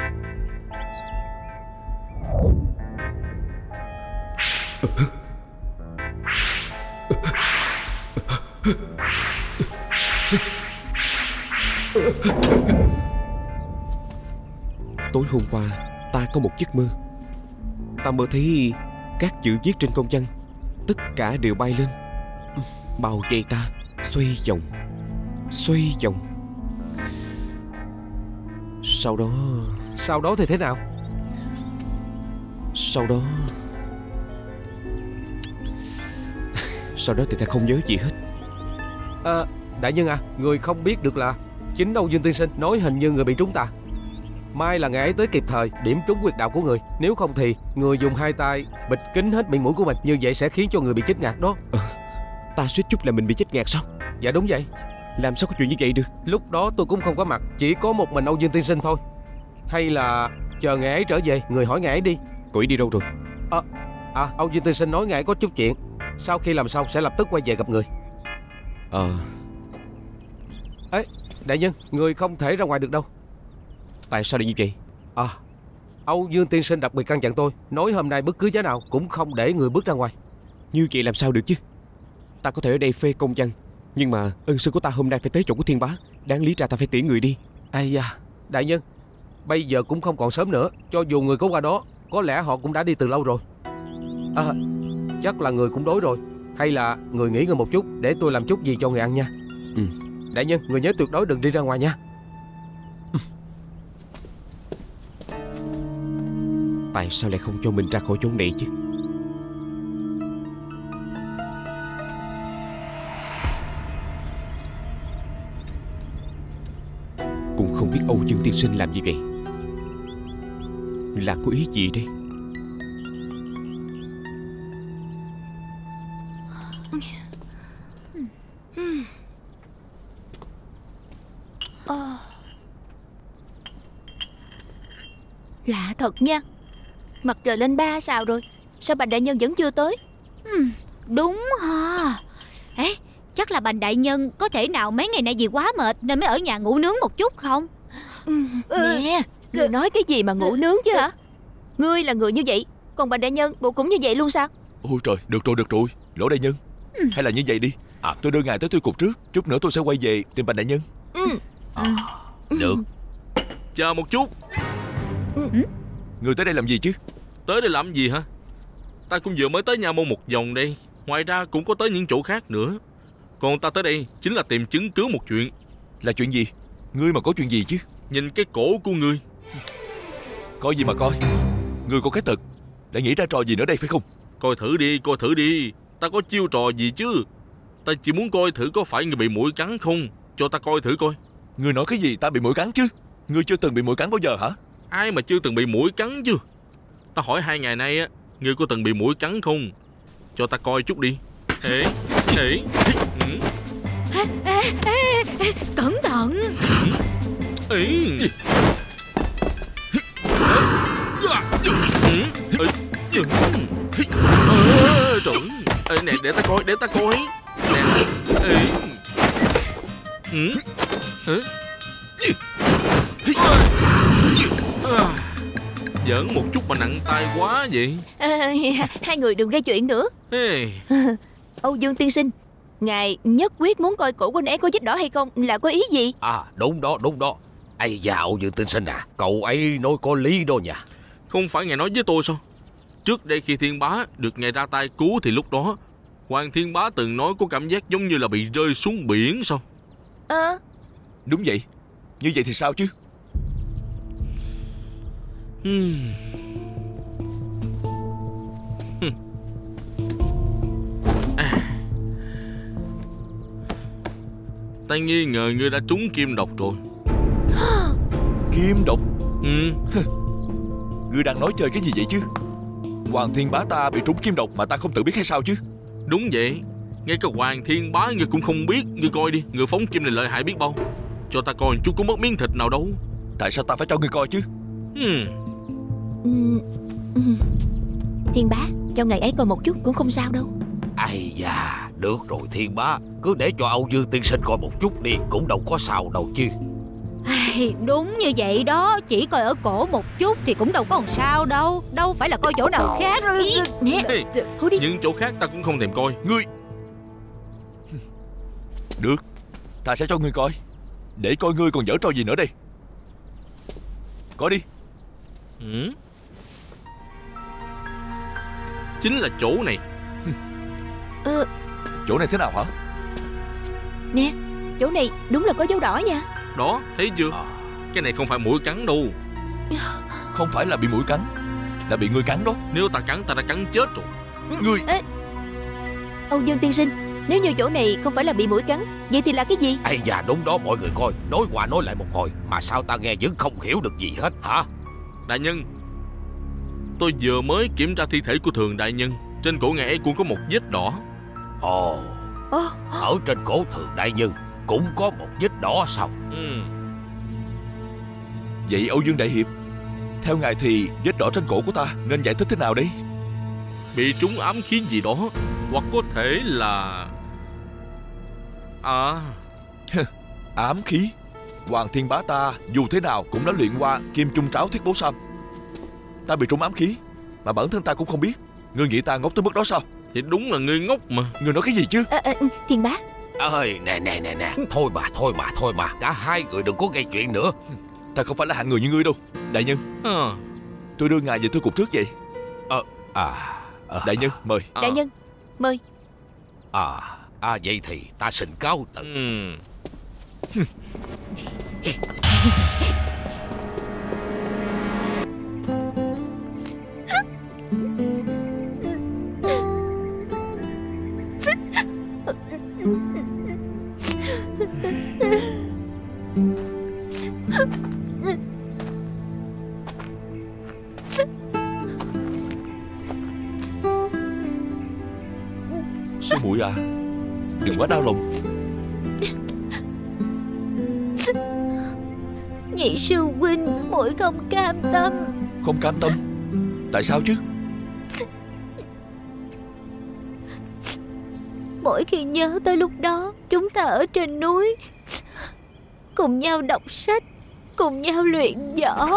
Tối hôm qua ta có một giấc mơ. Ta mơ thấy các chữ viết trên công văn tất cả đều bay lên, bao vây ta, xoay vòng. Sau đó thì thế nào? Sau đó thì ta không nhớ gì hết. Đại nhân à, người không biết được là chính Âu Dương tiên sinh nói hình như người bị trúng tà. May là ngày ấy tới kịp thời điểm trúng huyệt đạo của người. Nếu không thì người dùng hai tay bịt kín hết miệng mũi của mình. Như vậy sẽ khiến cho người bị chết ngạt đó. Ta suýt chút là mình bị chết ngạt sao? Dạ đúng vậy. Làm sao có chuyện như vậy được? Lúc đó tôi cũng không có mặt, chỉ có một mình Âu Dương tiên sinh thôi. Hay là chờ ngày ấy trở về, người hỏi ngày ấy đi. Cô ấy đi đâu rồi? Âu Dương tiên sinh nói ngày ấy có chút chuyện, sau khi làm xong sẽ lập tức quay về gặp người. Ấy, đại nhân, người không thể ra ngoài được đâu. Tại sao lại như vậy? Âu Dương tiên sinh đặc biệt căn dặn tôi, nói hôm nay bất cứ giá nào cũng không để người bước ra ngoài. Như vậy làm sao được chứ? Ta có thể ở đây phê công văn, nhưng mà ân sư của ta hôm nay phải tới chỗ của Thiên Bá. Đáng lý ra ta phải tiễn người đi. Ây da, đại nhân, bây giờ cũng không còn sớm nữa. Cho dù người có qua đó, có lẽ họ cũng đã đi từ lâu rồi. Chắc là người cũng đói rồi. Hay là người nghỉ ngơi một chút, để tôi làm chút gì cho người ăn nha. Đại nhân, người nhớ tuyệt đối đừng đi ra ngoài nha. Tại sao lại không cho mình ra khỏi chỗ này chứ? Cũng không biết Âu Dương tiên sinh làm như vậy là có ý gì đây? Lạ thật nha. Mặt trời lên 3 sao rồi, sao Bành đại nhân vẫn chưa tới? Đúng ha. Ê, chắc là Bành đại nhân có thể nào mấy ngày nay vì quá mệt nên mới ở nhà ngủ nướng một chút không? Nè, người nói cái gì mà ngủ nướng chứ hả? Ngươi là người như vậy, còn Bành đại nhân bộ cũng như vậy luôn sao? Ôi trời, được rồi Lỗ đại nhân. Hay là như vậy đi, tôi đưa ngài tới Tuy Cục trước, chút nữa tôi sẽ quay về tìm Bành đại nhân. Được. Chờ một chút. Người tới đây làm gì chứ? Tới đây làm gì hả? Ta cũng vừa mới tới Nha Môn một vòng đây. Ngoài ra cũng có tới những chỗ khác nữa. Còn ta tới đây chính là tìm chứng cứ một chuyện. Là chuyện gì? Ngươi mà có chuyện gì chứ? Nhìn cái cổ của ngươi. Coi gì mà coi? Ngươi có cái tật đã nghĩ ra trò gì nữa đây phải không? Coi thử đi. Ta có chiêu trò gì chứ? Ta chỉ muốn coi thử có phải người bị muỗi cắn không. Cho ta coi thử coi. Ngươi nói cái gì ta bị muỗi cắn chứ? Ngươi chưa từng bị muỗi cắn bao giờ hả? Ai mà chưa từng bị muỗi cắn chứ? Ta hỏi 2 ngày nay á, ngươi có từng bị muỗi cắn không? Cho ta coi chút đi. Ê. Cẩn thận. Trời. Nè, để ta coi. Nè. Giỡn một chút mà nặng tay quá vậy. Hai người đừng gây chuyện nữa. Âu Dương tiên sinh, ngài nhất quyết muốn coi cổ của anh ấy có vết đỏ hay không, là có ý gì? Đúng đó. Ây da, Âu Dương tiên sinh à, cậu ấy nói có lý đó nha. Không phải ngài nói với tôi sao? Trước đây khi Thiên Bá được ngài ra tay cứu thì lúc đó Hoàng Thiên Bá từng nói có cảm giác giống như là bị rơi xuống biển sao? Đúng vậy. Như vậy thì sao chứ? Ta nghi ngờ ngươi đã trúng kim độc rồi. Kim độc? Ngươi đang nói chơi cái gì vậy chứ? Hoàng Thiên Bá ta bị trúng kim độc mà ta không tự biết hay sao chứ? Đúng vậy. Ngay cả Hoàng Thiên Bá ngươi cũng không biết. Ngươi coi đi, người phóng kim này lợi hại biết bao. Cho ta coi chút có mất miếng thịt nào đâu. Tại sao ta phải cho ngươi coi chứ? Thiên Bá, cho ngày ấy coi một chút cũng không sao đâu. Ây da, được rồi Thiên Bá, cứ để cho Âu Dương tiên sinh coi một chút đi, cũng đâu có sao đâu chứ. Đúng như vậy đó, chỉ coi ở cổ một chút thì cũng đâu có làm sao đâu. Đâu phải là coi chỗ nào khác. Nè, thôi đi. Những chỗ khác ta cũng không thèm coi. Ngươi được, ta sẽ cho ngươi coi. Để coi ngươi còn giở trò gì nữa đây. Coi đi. Chính là chỗ này. Chỗ này thế nào hả? Nè, chỗ này đúng là có dấu đỏ nha. Đó, thấy chưa? Cái này không phải muỗi cắn đâu. Không phải là bị muỗi cắn, là bị ngươi cắn đó. Nếu ta cắn ta đã cắn chết rồi. Ngươi Âu Dương tiên sinh, nếu như chỗ này không phải là bị muỗi cắn, vậy thì là cái gì? Ây da, đúng đó mọi người coi. Nói qua nói lại một hồi mà sao ta nghe vẫn không hiểu được gì hết hả? Đại nhân, tôi vừa mới kiểm tra thi thể của Thường đại nhân. Trên cổ ngài ấy cũng có một vết đỏ. Ở trên cổ Thường đại nhân cũng có một vết đỏ sao? Vậy Âu Dương đại hiệp, theo ngài thì vết đỏ trên cổ của ta nên giải thích thế nào đấy? Bị trúng ám khí gì đó, hoặc có thể là Ám khí? Hoàng Thiên Bá ta dù thế nào cũng đã luyện qua Kim Trung Tráo Thiết Bố Sam. Ta bị trúng ám khí mà bản thân ta cũng không biết. Ngươi nghĩ ta ngốc tới mức đó sao? Thì đúng là ngươi ngốc mà. Ngươi nói cái gì chứ? Thiên Bá ơi, nè, thôi mà, cả hai người đừng có gây chuyện nữa. Ta không phải là hạng người như ngươi đâu. Đại nhân, tôi đưa ngài về thư cục trước vậy. Đại nhân, mời. Đại nhân, mời. Vậy thì ta xin cáo từ. Sư muội à, đừng quá đau lòng. Nhị sư huynh, muội không cam tâm. Không cam tâm? Tại sao chứ? Mỗi khi nhớ tới lúc đó chúng ta ở trên núi, cùng nhau đọc sách, cùng nhau luyện võ.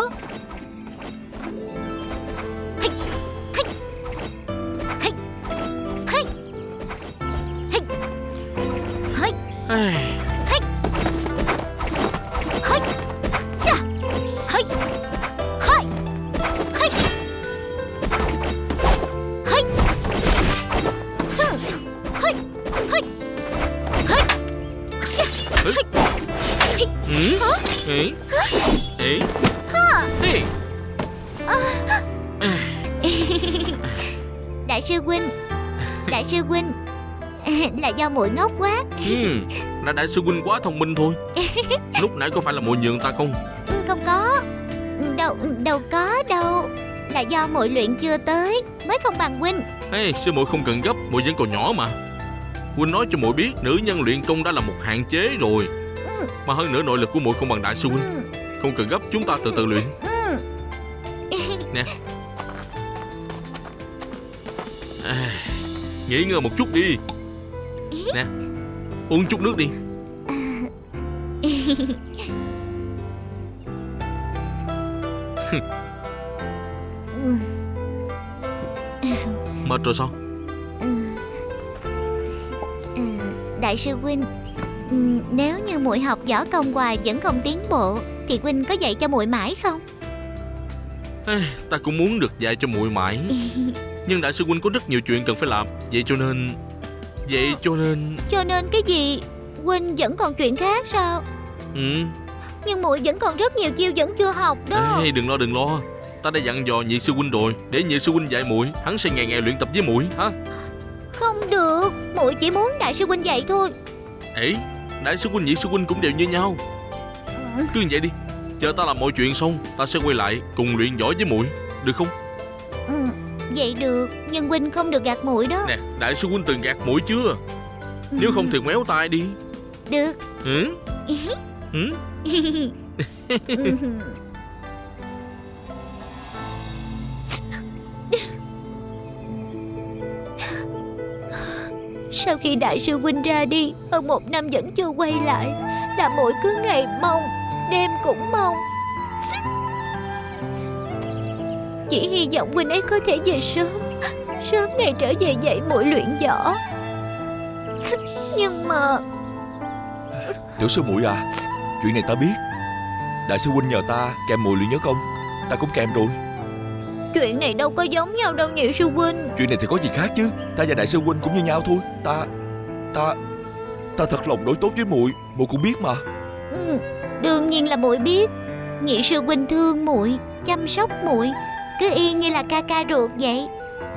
Đại sư huynh, là do muội ngốc quá. Là đại sư huynh quá thông minh thôi. Lúc nãy có phải là muội nhường ta không? Không có. Đâu có đâu. Là do muội luyện chưa tới, mới không bằng huynh. Hey, sư muội không cần gấp, muội vẫn còn nhỏ mà. Huynh nói cho muội biết nữ nhân luyện công đã là một hạn chế rồi. Mà hơn nữa nội lực của muội không bằng đại sư huynh. Không cần gấp, chúng ta từ từ luyện. Nè. Nghỉ ngơi một chút đi. Nè, uống chút nước đi. Mệt rồi sao? Đại sư huynh, nếu như muội học võ công hoài vẫn không tiến bộ thì huynh có dạy cho muội mãi không? Ta cũng muốn được dạy cho muội mãi. Nhưng đại sư huynh có rất nhiều chuyện cần phải làm. Vậy cho nên Cho nên cái gì? Huynh vẫn còn chuyện khác sao? Nhưng muội vẫn còn rất nhiều chiêu vẫn chưa học đó. Đừng lo. Ta đã dặn dò nhị sư huynh rồi, để nhị sư huynh dạy muội. Hắn sẽ ngày ngày luyện tập với muội hả? Không được, muội chỉ muốn đại sư huynh dạy thôi. Ấy, đại sư huynh nhị sư huynh cũng đều như nhau. Cứ như vậy đi. Chờ ta làm mọi chuyện xong, ta sẽ quay lại cùng luyện võ với muội, được không? Vậy được, nhưng huynh không được gạt muội đó. Nè, đại sư huynh từng gạt muội chưa? Nếu không thì méo tay đi. Được. Sau khi đại sư huynh ra đi, hơn 1 năm vẫn chưa quay lại, là muội cứ ngày mong, đêm cũng mong. Chỉ hy vọng huynh ấy có thể về sớm, sớm ngày trở về dạy muội luyện võ. Nhưng mà Tiểu sư muội à, chuyện này ta biết. Đại sư huynh nhờ ta kèm muội luyện võ công, ta cũng kèm rồi. chuyện này đâu có giống nhau đâu nhị sư huynh. Chuyện này thì có gì khác chứ. Ta và đại sư huynh cũng như nhau thôi. Ta thật lòng đối tốt với muội cũng biết mà. Đương nhiên là muội biết. Nhị sư huynh thương muội, chăm sóc muội, cứ y như là ca ca ruột vậy.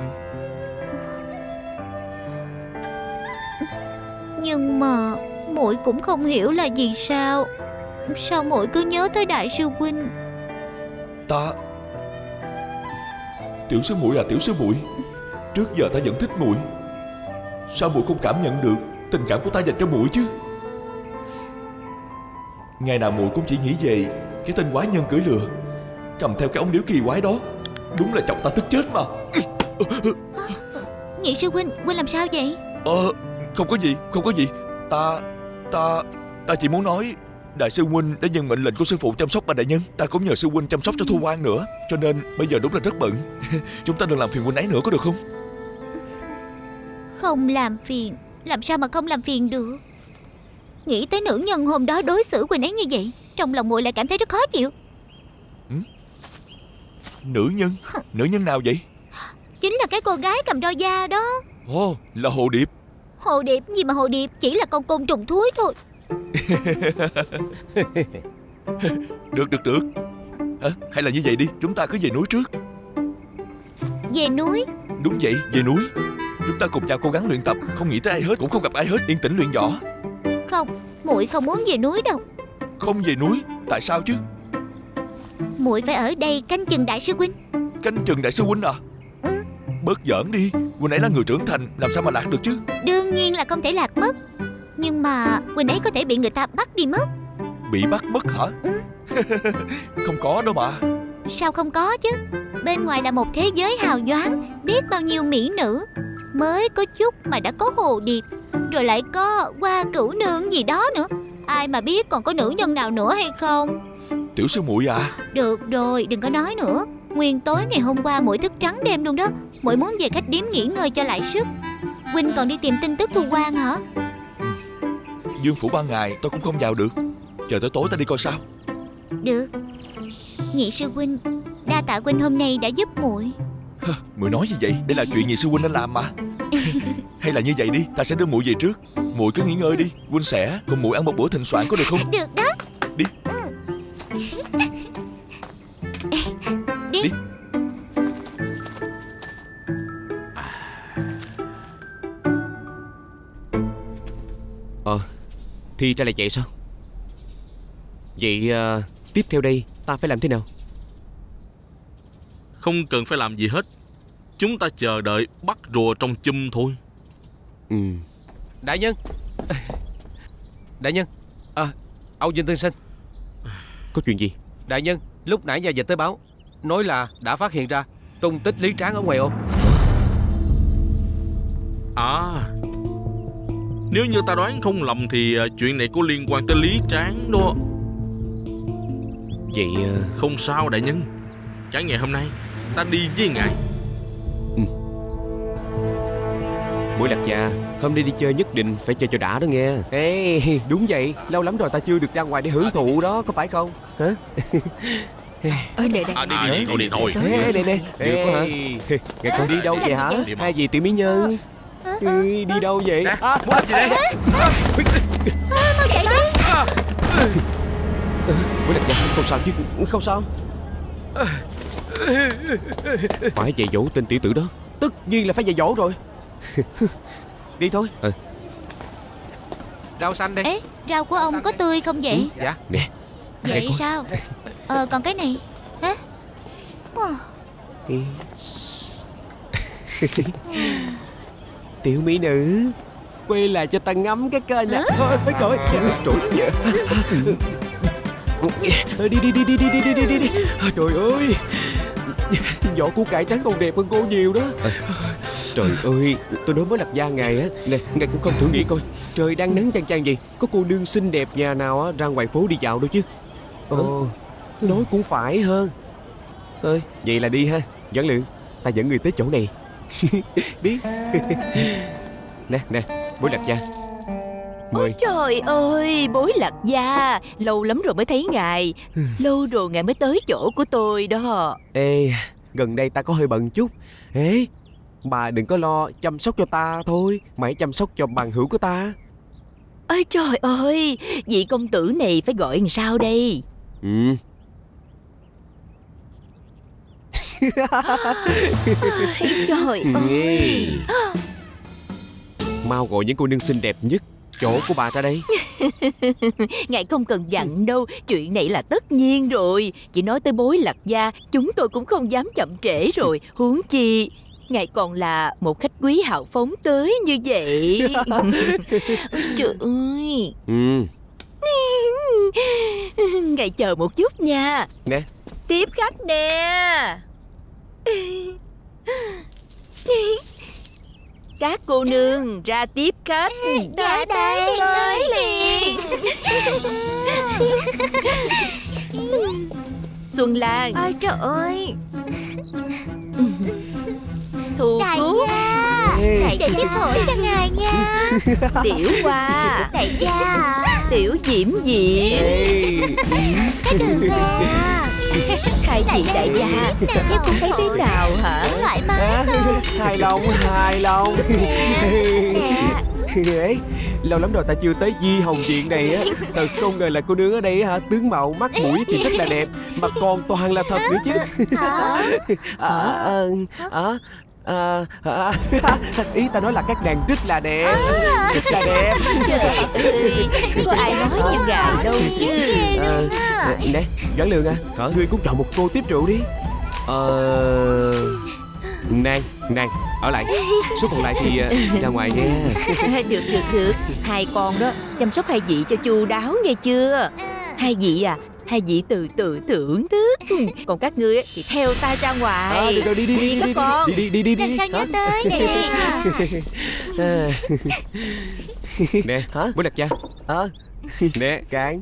Nhưng mà muội cũng không hiểu là vì sao muội cứ nhớ tới đại sư huynh. Tiểu sư muội à, tiểu sư muội, trước giờ ta vẫn thích muội, sao muội không cảm nhận được tình cảm của ta dành cho muội chứ? Ngày nào muội cũng chỉ nghĩ về cái tên quái nhân cưỡi lừa, cầm theo cái ống điếu kỳ quái đó. Đúng là chọc ta tức chết mà. Nhị sư huynh làm sao vậy? Không có gì. Ta chỉ muốn nói đại sư huynh đã nhận mệnh lệnh của sư phụ chăm sóc bà đại nhân. Ta cũng nhờ sư huynh chăm sóc cho Thu Quan nữa, cho nên bây giờ đúng là rất bận. Chúng ta đừng làm phiền huynh ấy nữa có được không? Không làm phiền, làm sao mà không làm phiền được. Nghĩ tới nữ nhân hôm đó đối xử huynh ấy như vậy, trong lòng muội lại cảm thấy rất khó chịu. Nữ nhân nào vậy? Chính là cái cô gái cầm roi da đó. Là Hồ Điệp. Hồ Điệp gì mà Hồ Điệp, chỉ là con côn trùng thúi thôi. Được. Hay là như vậy đi, chúng ta cứ về núi trước. Về núi? Đúng vậy, về núi. Chúng ta cùng nhau cố gắng luyện tập, không nghĩ tới ai hết, cũng không gặp ai hết, yên tĩnh luyện võ. Không, muội không muốn về núi đâu. Không về núi? Tại sao chứ? Muội phải ở đây canh chừng đại sư huynh. Canh chừng đại sư huynh à? Bớt giỡn đi, huynh ấy là người trưởng thành, làm sao mà lạc được chứ? Đương nhiên là không thể lạc mất. Nhưng mà huynh ấy có thể bị người ta bắt đi mất. Bị bắt mất hả? Không có đâu mà. Sao không có chứ? Bên ngoài là một thế giới hào nhoáng, biết bao nhiêu mỹ nữ. Mới có chút mà đã có Hồ Điệp, rồi lại có Hoa Cửu Nương gì đó nữa. Ai mà biết còn có nữ nhân nào nữa hay không? Tiểu sư muội à. Được rồi, đừng có nói nữa. Nguyên tối ngày hôm qua muội thức trắng đêm luôn đó. Muội muốn về khách điếm nghỉ ngơi cho lại sức. Huynh còn đi tìm tin tức Thu Quan hả? Dương phủ ban ngày tôi cũng không vào được. Chờ tới tối ta đi coi sao. Được. Nhị sư huynh, đa tạ huynh hôm nay đã giúp muội. Muội nói gì vậy? Đây là chuyện nhị sư huynh nên làm mà. Hay là như vậy đi, ta sẽ đưa muội về trước. Muội cứ nghỉ ngơi đi, huynh sẽ cùng muội ăn một bữa thịnh soạn có được không? Được đó. Đi. Đi. Thì ra là vậy sao? Vậy tiếp theo đây ta phải làm thế nào? Không cần phải làm gì hết. Chúng ta chờ đợi bắt rùa trong chum thôi. Đại nhân. Đại nhân. Âu Dinh tiên sinh. Có chuyện gì? Đại nhân, lúc nãy gia dịch tới báo, nói là đã phát hiện ra tung tích Lý Tráng ở ngoài ô. Nếu như ta đoán không lầm thì chuyện này có liên quan tới Lý Tráng đó. Vậy không sao đại nhân. Chẳng ngày hôm nay ta đi với ngài. Bối Lạc Gia, hôm nay đi chơi nhất định phải chơi cho đã đó nghe. Ê, đúng vậy, lâu lắm rồi ta chưa được ra ngoài để hưởng thụ đó, có phải không? Hả? Đi thôi. Nè, được quá hả? Ngài còn đi đâu vậy hả? Hai gì tiểu mỹ nhân? Đi đâu vậy? Muốn làm gì đây? Mau chạy đi. Bối Lạc Gia, không sao chứ, không sao. Phải dạy dỗ tên tiểu tử đó. Tất nhiên là phải dạy dỗ rồi. Đi thôi. Rau xanh đi. Ê, rau của ông có tươi không vậy? Dạ. Nè. Vậy sao? Còn cái này hả? Tiểu mỹ nữ, quay lại cho ta ngắm cái kênh nè. Thôi, trời. Đi. Trời ơi, vỏ củ cải trắng còn đẹp hơn cô nhiều đó. Trời ơi, tôi nói mới Lạc Gia ngài á. Nè, ngài cũng không thử nghĩ coi, trời đang nắng chang chang gì, có cô nương xinh đẹp nhà nào á ra ngoài phố đi dạo đâu chứ. Nói cũng phải hơn. Vậy là đi ha. Doãn Lượng, ta dẫn người tới chỗ này. Đi. Nè, Bối Lạc Gia. Ôi trời ơi, Bối Lạc Gia, lâu lắm rồi mới thấy ngài. Lâu rồi ngài mới tới chỗ của tôi đó. Ê, gần đây ta có hơi bận chút. Ê, bà đừng có lo chăm sóc cho ta thôi, mà hãy chăm sóc cho bằng hữu của ta. Ôi trời ơi, vị công tử này phải gọi làm sao đây? Trời ơi. Mau gọi những cô nương xinh đẹp nhất chỗ của bà ra đây. Ngài không cần dặn đâu, chuyện này là tất nhiên rồi. Chỉ nói tới Bối Lạc Gia, chúng tôi cũng không dám chậm trễ rồi. Huống chi ngài còn là một khách quý hào phóng tới như vậy. Trời ơi. Ngài chờ một chút nha. Nè. Tiếp khách nè. Các cô nương ra tiếp khách. Dạ đây, tới liền. Xuân Lan. Ôi trời ơi. Thu Phúc. Đại gia, để tiếp thổi cho ngài nha. Tiểu Hoa. Đại gia. Tiểu Diễm Diệm. Cái đường ra. Hai vị đại gia, tiếp cũng thấy thế nào hả? Thoải mái không? Hài lòng. Ê, lâu lắm rồi ta chưa tới Di Hồng Viện này á. Thật không ngờ là cô nương ở đây hả. Tướng mạo mắt mũi thì rất là đẹp, mà còn toàn là thật nữa chứ. Ý ta nói là các nàng rất là đẹp. Rất là đẹp. Có ai nói như ngài đâu chứ. Nè, Doãn Lượng à, ngươi cũng chọn một cô tiếp rượu đi. Nàng, ở lại. Số còn lại thì ra ngoài nghe. Được. Hai con đó chăm sóc hai vị cho chu đáo nghe chưa? Hai vị từ từ thưởng thức. Còn các ngươi thì theo ta ra ngoài. Đi các con. Đi. Lần sau nhớ tới nè. Nè, Bối Lạc Gia. Nè, Cán.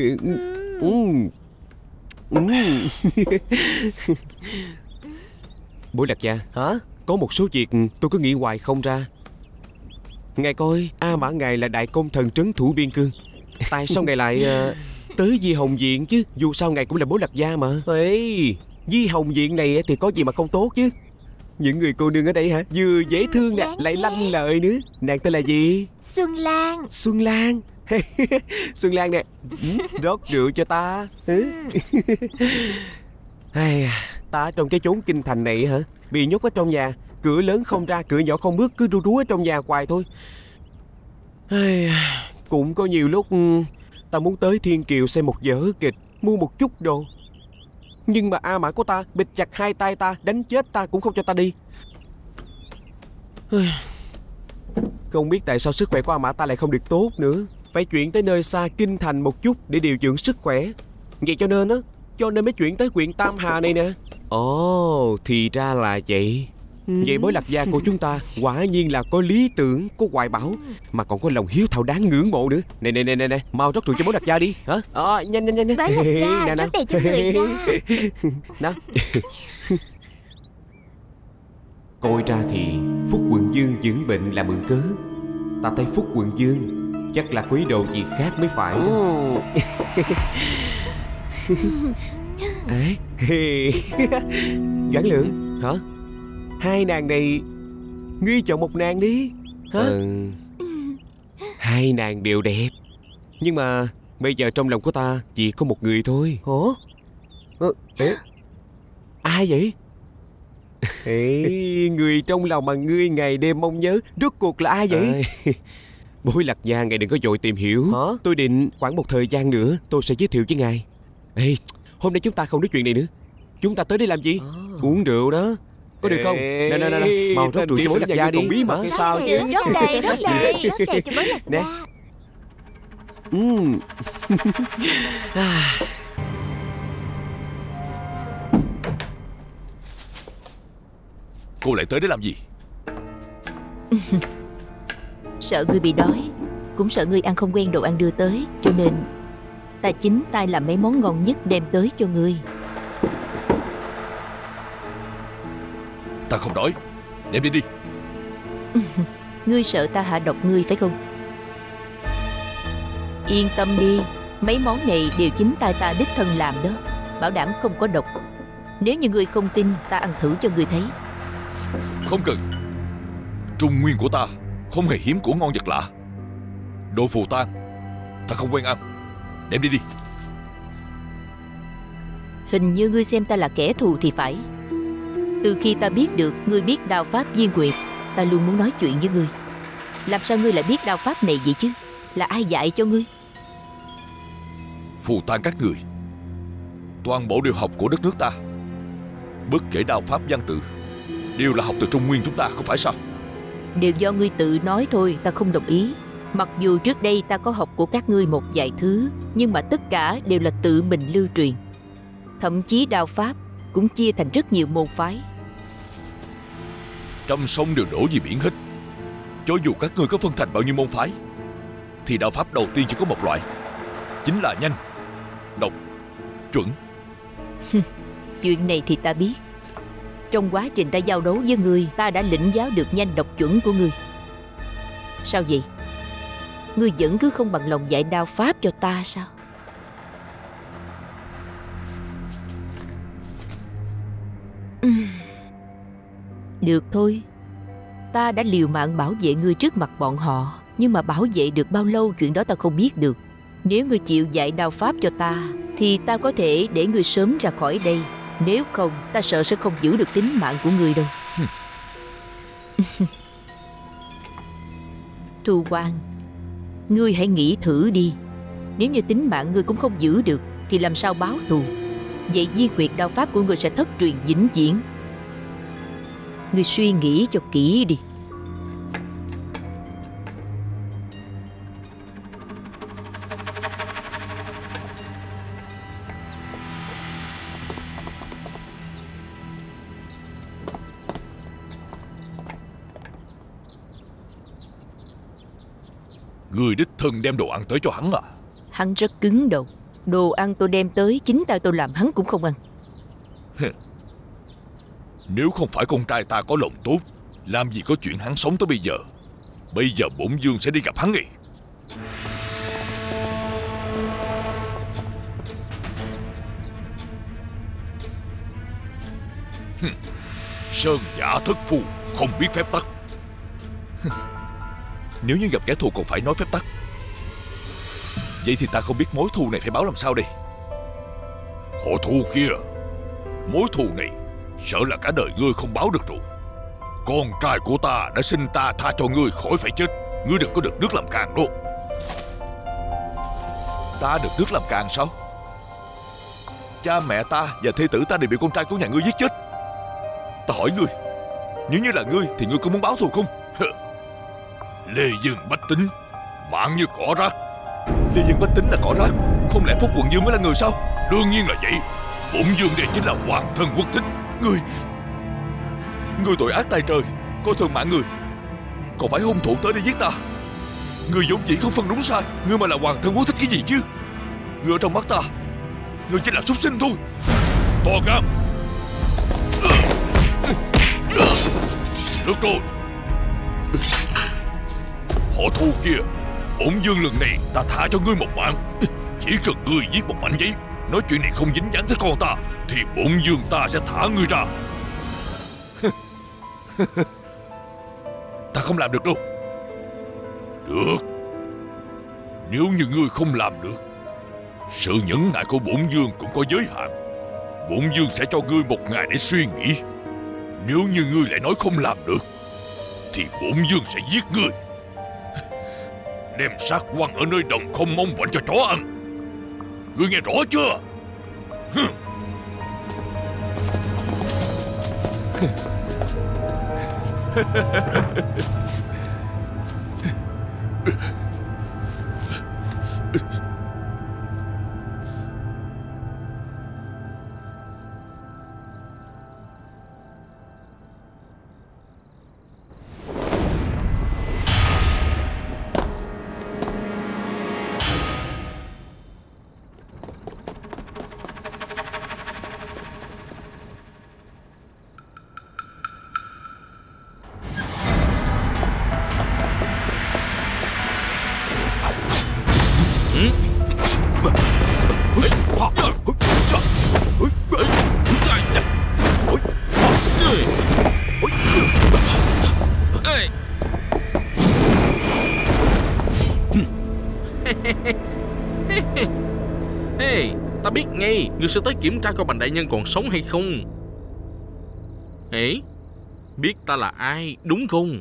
Bối Lạc Gia. Có một số việc tôi cứ nghĩ hoài không ra. Ngài coi, A Mã ngài là đại công thần trấn thủ biên cương, tại sao ngài lại tới Di Hồng Viện chứ? Dù sao ngài cũng là Bối Lạc Gia mà. Ê, Di Hồng Viện này thì có gì mà không tốt chứ. Những người cô nương ở đây hả, vừa dễ thương nè, lại lanh lợi nữa. Nàng tên là gì? Xuân Lan. Xuân Lan. Xuân Lan nè, rót rượu cho ta. Ta trong cái chốn kinh thành này hả, bị nhốt ở trong nhà, cửa lớn không ra, cửa nhỏ không bước, cứ ru rú ở trong nhà hoài thôi. Cũng có nhiều lúc ta muốn tới Thiên Kiều xem một vở kịch, mua một chút đồ. Nhưng mà A Mã của ta bịt chặt hai tay ta, đánh chết ta cũng không cho ta đi. Không biết tại sao sức khỏe của A Mã ta lại không được tốt nữa. Phải chuyển tới nơi xa kinh thành một chút để điều dưỡng sức khỏe. Vậy cho nên mới chuyển tới huyện Tam Hà này nè. Ồ, thì ra là vậy. Vậy Bối Lạc gia của chúng ta quả nhiên là có lý tưởng, có hoài bão, mà còn có lòng hiếu thảo đáng ngưỡng mộ nữa. Nè, mau rót rượu cho Bối Lạc gia đi. Hả? Nhanh. Bối Lạc gia, rót đầy cho người nha. Nào. Coi ra thì Phúc Quận Dương dưỡng bệnh là mượn cớ. Ta thấy Phúc Quận Dương chắc là có ý đồ gì khác mới phải. Doãn Lượng hả? Hai nàng này, ngươi chọn một nàng đi hả? Hai nàng đều đẹp, nhưng mà bây giờ trong lòng của ta chỉ có một người thôi. Ai vậy? Người trong lòng mà ngươi ngày đêm mong nhớ rốt cuộc là ai vậy? Bối Lạc gia, ngài đừng có vội tìm hiểu. Hả? Tôi định khoảng một thời gian nữa tôi sẽ giới thiệu với ngài. Hôm nay chúng ta không nói chuyện này nữa. Chúng ta tới đây làm gì? Uống rượu đó, có được không? Nè, mau rót rượu cho Bối Lạc gia đi. Bí mật hay sao chứ? Rót đầy cho Bối Lạc gia. Cô lại tới để làm gì? Sợ ngươi bị đói, cũng sợ ngươi ăn không quen đồ ăn đưa tới, cho nên ta chính tay làm mấy món ngon nhất đem tới cho ngươi. Ta không đói, đem đi. Ngươi sợ ta hạ độc ngươi phải không? Yên tâm đi, mấy món này đều chính tay ta đích thân làm đó, bảo đảm không có độc. Nếu như ngươi không tin, ta ăn thử cho ngươi thấy. Không cần. Trung nguyên của ta không hề hiếm của ngon vật lạ. Đồ phù tang ta không quen ăn, đem đi. Hình như ngươi xem ta là kẻ thù thì phải. Từ khi ta biết được ngươi biết đao pháp Diên Nguyệt, ta luôn muốn nói chuyện với ngươi. Làm sao ngươi lại biết đao pháp này vậy chứ? Là ai dạy cho ngươi? Phù tang các người toàn bộ đều học của đất nước ta. Bất kể đao pháp văn tự đều là học từ Trung Nguyên chúng ta, không phải sao? Đều do ngươi tự nói thôi, ta không đồng ý. Mặc dù trước đây ta có học của các ngươi một vài thứ, nhưng mà tất cả đều là tự mình lưu truyền. Thậm chí đao pháp cũng chia thành rất nhiều môn phái. Trăm sông đều đổ về biển hết. Cho dù các ngươi có phân thành bao nhiêu môn phái, thì đạo pháp đầu tiên chỉ có một loại, chính là nhanh, độc, chuẩn. Chuyện này thì ta biết. Trong quá trình ta giao đấu với ngươi, ta đã lĩnh giáo được nhanh độc chuẩn của ngươi. Sao vậy? Ngươi vẫn cứ không bằng lòng dạy đao pháp cho ta sao? Được thôi, ta đã liều mạng bảo vệ ngươi trước mặt bọn họ, nhưng mà bảo vệ được bao lâu chuyện đó ta không biết được. Nếu ngươi chịu dạy đao pháp cho ta, thì ta có thể để ngươi sớm ra khỏi đây. Nếu không, ta sợ sẽ không giữ được tính mạng của ngươi đâu. Thu Quan, ngươi hãy nghĩ thử đi. Nếu như tính mạng ngươi cũng không giữ được, thì làm sao báo thù? Vậy Diên Nguyệt đao pháp của ngươi sẽ thất truyền vĩnh viễn. Ngươi suy nghĩ cho kỹ đi. Người đích thân đem đồ ăn tới cho hắn à? Hắn rất cứng đầu. Đồ ăn tôi đem tới chính tay tôi làm hắn cũng không ăn. Nếu không phải con trai ta có lòng tốt, làm gì có chuyện hắn sống tới bây giờ. Bây giờ bổn vương sẽ đi gặp hắn ngay. Sơn giả thất phu, không biết phép tắc. Nếu như gặp kẻ thù còn phải nói phép tắc, vậy thì ta không biết mối thù này phải báo làm sao đây. Họ thù kia, mối thù này sợ là cả đời ngươi không báo được rồi. Con trai của ta đã xin ta tha cho ngươi khỏi phải chết. Ngươi đừng có được nước làm càng đó. Ta được nước làm càng sao? Cha mẹ ta và thê tử ta đều bị con trai của nhà ngươi giết chết. Ta hỏi ngươi, nếu như là ngươi thì ngươi có muốn báo thù không? Lê Dương bách tính, mạng như cỏ rác. Lê Dương bách tính là cỏ rác, không lẽ Phúc Quận Dương mới là người sao? Đương nhiên là vậy. Bổn Dương đây chính là hoàng thân quốc thích. Ngươi tội ác tay trời, coi thường mạng người, còn phải hung thủ tới để giết ta. Ngươi vốn chỉ không phân đúng sai, ngươi mà là hoàng thân quốc thích cái gì chứ? Ngươi ở trong mắt ta, ngươi chỉ là súc sinh thôi. To gan. Được rồi, họ Thu kia, bổn Dương lần này ta tha cho ngươi một mạng. Chỉ cần ngươi viết một mảnh giấy nói chuyện này không dính dáng tới con ta, thì bổn Dương ta sẽ thả ngươi ra. Ta không làm được đâu. Được, nếu như ngươi không làm được, sự nhẫn nại của bổn Dương cũng có giới hạn. Bổn Dương sẽ cho ngươi một ngày để suy nghĩ. Nếu như ngươi lại nói không làm được, thì bổn Dương sẽ giết ngươi, đem xác quăng ở nơi đồng không mong manh cho chó ăn. Ngươi nghe rõ chưa? Hey, ta biết ngay ngươi sẽ tới kiểm tra coi Bành đại nhân còn sống hay không. Ấy, biết ta là ai đúng không?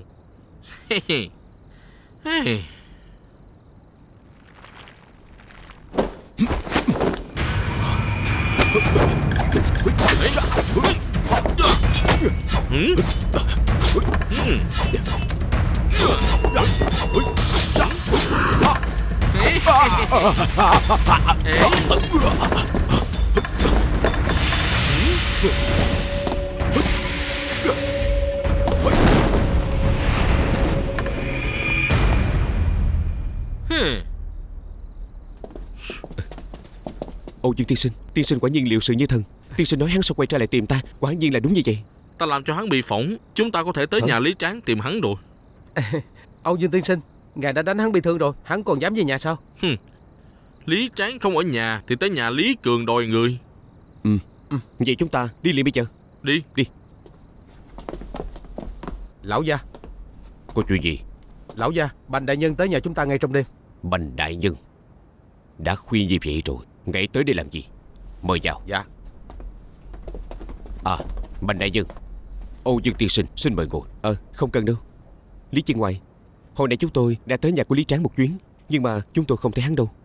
Âu Dương tiên sinh quả nhiên liệu sự như thần. Tiên sinh nói hắn sẽ quay trở lại tìm ta, quả nhiên là đúng như vậy. Ta làm cho hắn bị phỏng, chúng ta có thể tới nhà Lý Tráng tìm hắn rồi. Âu Dương tiên sinh, ngài đã đánh hắn bị thương rồi, hắn còn dám về nhà sao? Lý Tráng không ở nhà thì tới nhà Lý Cường đòi người. Vậy chúng ta đi liền bây giờ. Đi. Lão gia. Có chuyện gì? Lão gia, Bành đại nhân tới nhà chúng ta ngay trong đêm. Bành đại nhân? Đã khuya như vậy rồi, ngay tới đây làm gì? Mời vào. Dạ. Bành đại nhân, Âu Dương tiên sinh xin mời ngồi. Không cần đâu. Lý Chiên Ngoại, hồi nãy chúng tôi đã tới nhà của Lý Tráng một chuyến, nhưng mà chúng tôi không thấy hắn đâu.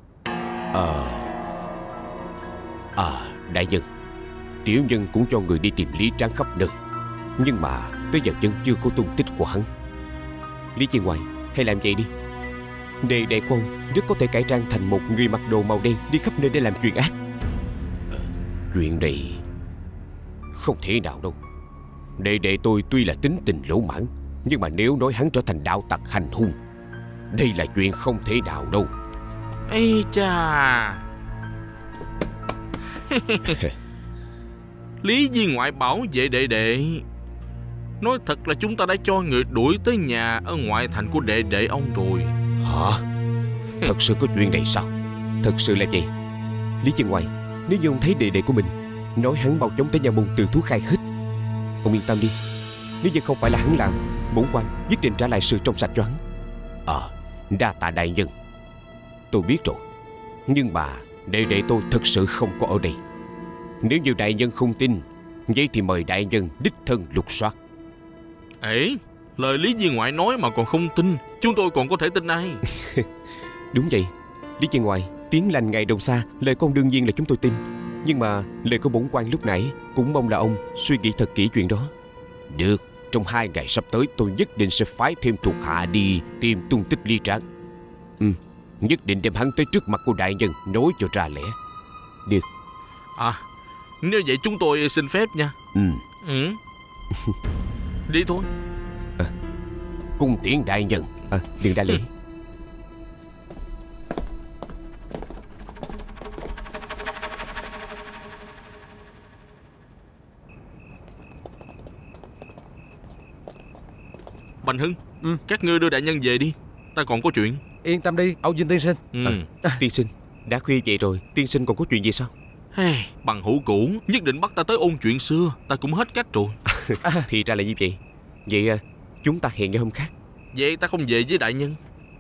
Đại nhân, tiểu nhân cũng cho người đi tìm Lý Tráng khắp nơi, nhưng mà tới giờ vẫn chưa có tung tích của hắn. Lý Chiên Ngoại, hãy làm vậy đi. Đệ đệ của ông rất có thể cải trang thành một người mặc đồ màu đen đi khắp nơi để làm chuyện ác. Chuyện này không thể nào đâu. Đệ đệ tôi tuy là tính tình lỗ mãng, nhưng mà nếu nói hắn trở thành đạo tặc hành hung, đây là chuyện không thể nào đâu. Ây cha. Lý Viên Ngoại bảo vệ đệ đệ. Nói thật là chúng ta đã cho người đuổi tới nhà ở ngoại thành của đệ đệ ông rồi. Hả? Thật sự có chuyện này sao? Thật sự là vậy. Lý Viên Ngoại, nếu như ông thấy đệ đệ của mình, nói hắn mau chóng tới nhà môn Từ Thú khai hết. Ông yên tâm đi. Nếu như không phải là hắn làm, bổn quan nhất định trả lại sự trong sạch cho hắn. Đa tạ đại nhân. Tôi biết rồi. Nhưng mà đệ đệ tôi thật sự không có ở đây. Nếu như đại nhân không tin, vậy thì mời đại nhân đích thân lục soát. Ấy, lời Lý Viên Ngoại nói mà còn không tin, chúng tôi còn có thể tin ai? Đúng vậy. Lý Viên Ngoại, tiếng lành ngày đồng xa, lời con đương nhiên là chúng tôi tin. Nhưng mà lời của bổn quan lúc nãy cũng mong là ông suy nghĩ thật kỹ chuyện đó. Được, trong 2 ngày sắp tới tôi nhất định sẽ phái thêm thuộc hạ đi tìm tung tích Lý Trác. Nhất định đem hắn tới trước mặt của đại nhân nói cho ra lẽ. Được. Nếu vậy chúng tôi xin phép nha. Đi thôi. Cung tiễn đại nhân. Đừng đa lễ. Bành Hưng, các ngươi đưa đại nhân về đi, ta còn có chuyện. Yên tâm đi, Âu Dinh tiên sinh. Tiên sinh, đã khuya vậy rồi, tiên sinh còn có chuyện gì sao? Bằng hữu cũ nhất định bắt ta tới ôn chuyện xưa, ta cũng hết cách rồi. Thì ra là như vậy. Vậy chúng ta hẹn ngày hôm khác. Vậy ta không về với đại nhân.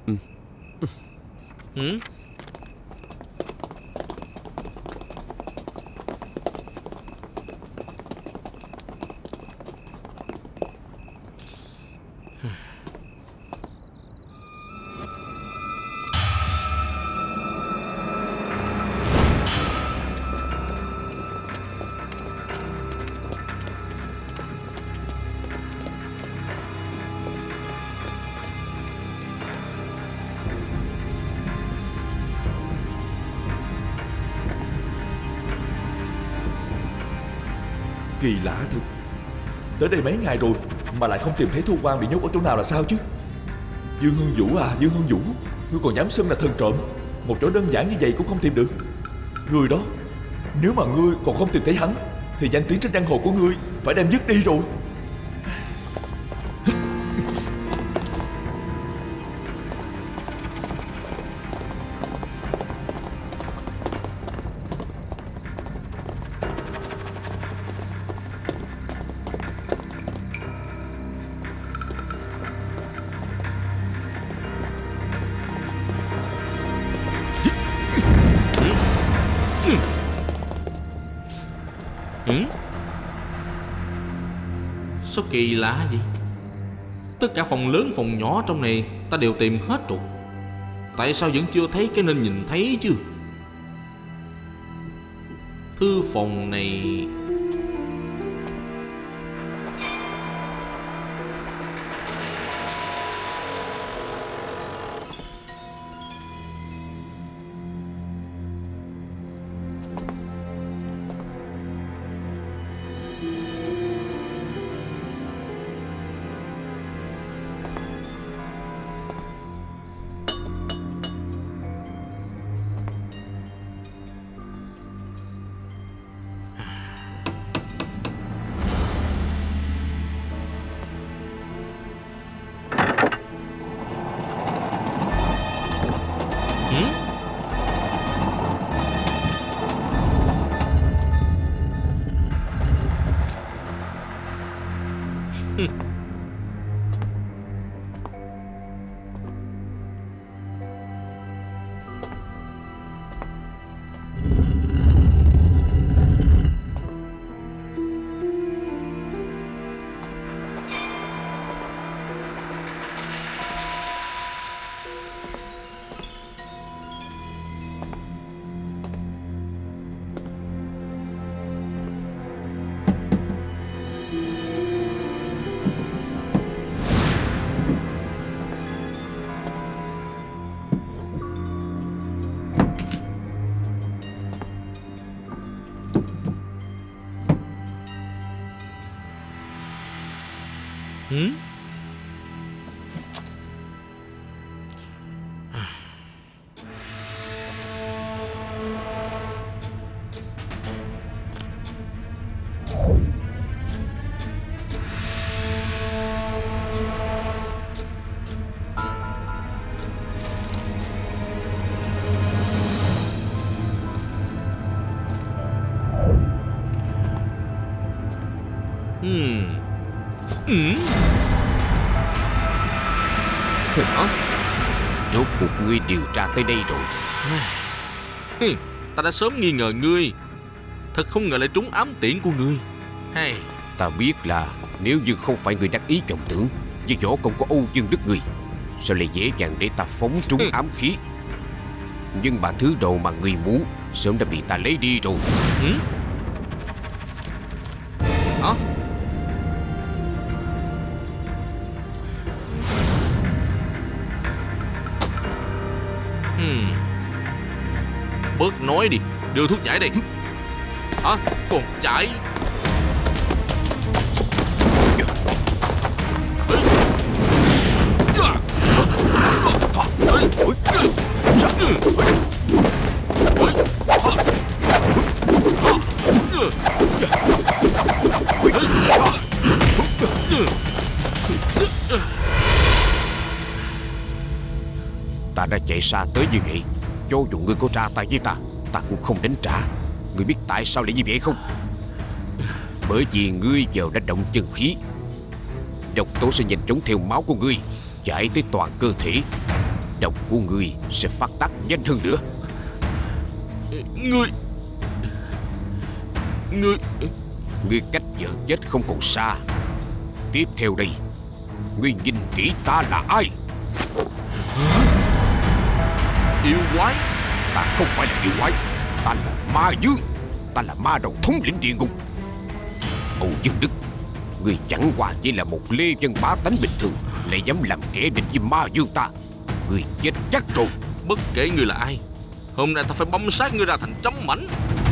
Kỳ lạ thật. Tới đây mấy ngày rồi mà lại không tìm thấy Thu Quan bị nhốt ở chỗ nào là sao chứ? Dương Hương Vũ à, Dương Hương Vũ, ngươi còn dám xưng là thần trộm? Một chỗ đơn giản như vậy cũng không tìm được. Người đó, nếu mà ngươi còn không tìm thấy hắn thì danh tiếng trên giang hồ của ngươi phải đem dứt đi rồi. Sao kỳ lạ vậy? Tất cả phòng lớn phòng nhỏ trong này ta đều tìm hết rồi, tại sao vẫn chưa thấy cái nên nhìn thấy chứ? Thư phòng này Rốt cuộc ngươi điều tra tới đây rồi. Ta đã sớm nghi ngờ ngươi, thật không ngờ lại trúng ám tiễn của ngươi. Ta biết là nếu như không phải người đắc ý vọng tưởng với võ công của Âu Dương Đức ngươi, sao lại dễ dàng để ta phóng trúng ám khí. Nhưng mà thứ đồ mà ngươi muốn sớm đã bị ta lấy đi rồi. Hả? Bớt nói đi, đưa thuốc giải đây. Hả? Còn chạy. Ta đã chạy xa tới như vậy, cho dù ngươi có ra tay với ta, ta cũng không đánh trả. Ngươi biết tại sao lại như vậy không? Bởi vì ngươi giờ đã động chân khí, độc tố sẽ nhanh chóng theo máu của ngươi chạy tới toàn cơ thể. Độc của ngươi sẽ phát tác nhanh hơn nữa. Ngươi cách giờ chết không còn xa. Tiếp theo đây, ngươi nhìn kỹ ta là ai? Yêu quái? Ta không phải là yêu quái, ta là ma dương. Ta là ma đầu thống lĩnh địa ngục. Âu Dương Đức, ngươi chẳng qua chỉ là một lê dân bá tánh bình thường, lại dám làm kẻ địch với ma dương ta. Ngươi chết chắc rồi. Bất kể ngươi là ai, hôm nay ta phải băm xác ngươi ra thành trăm mảnh.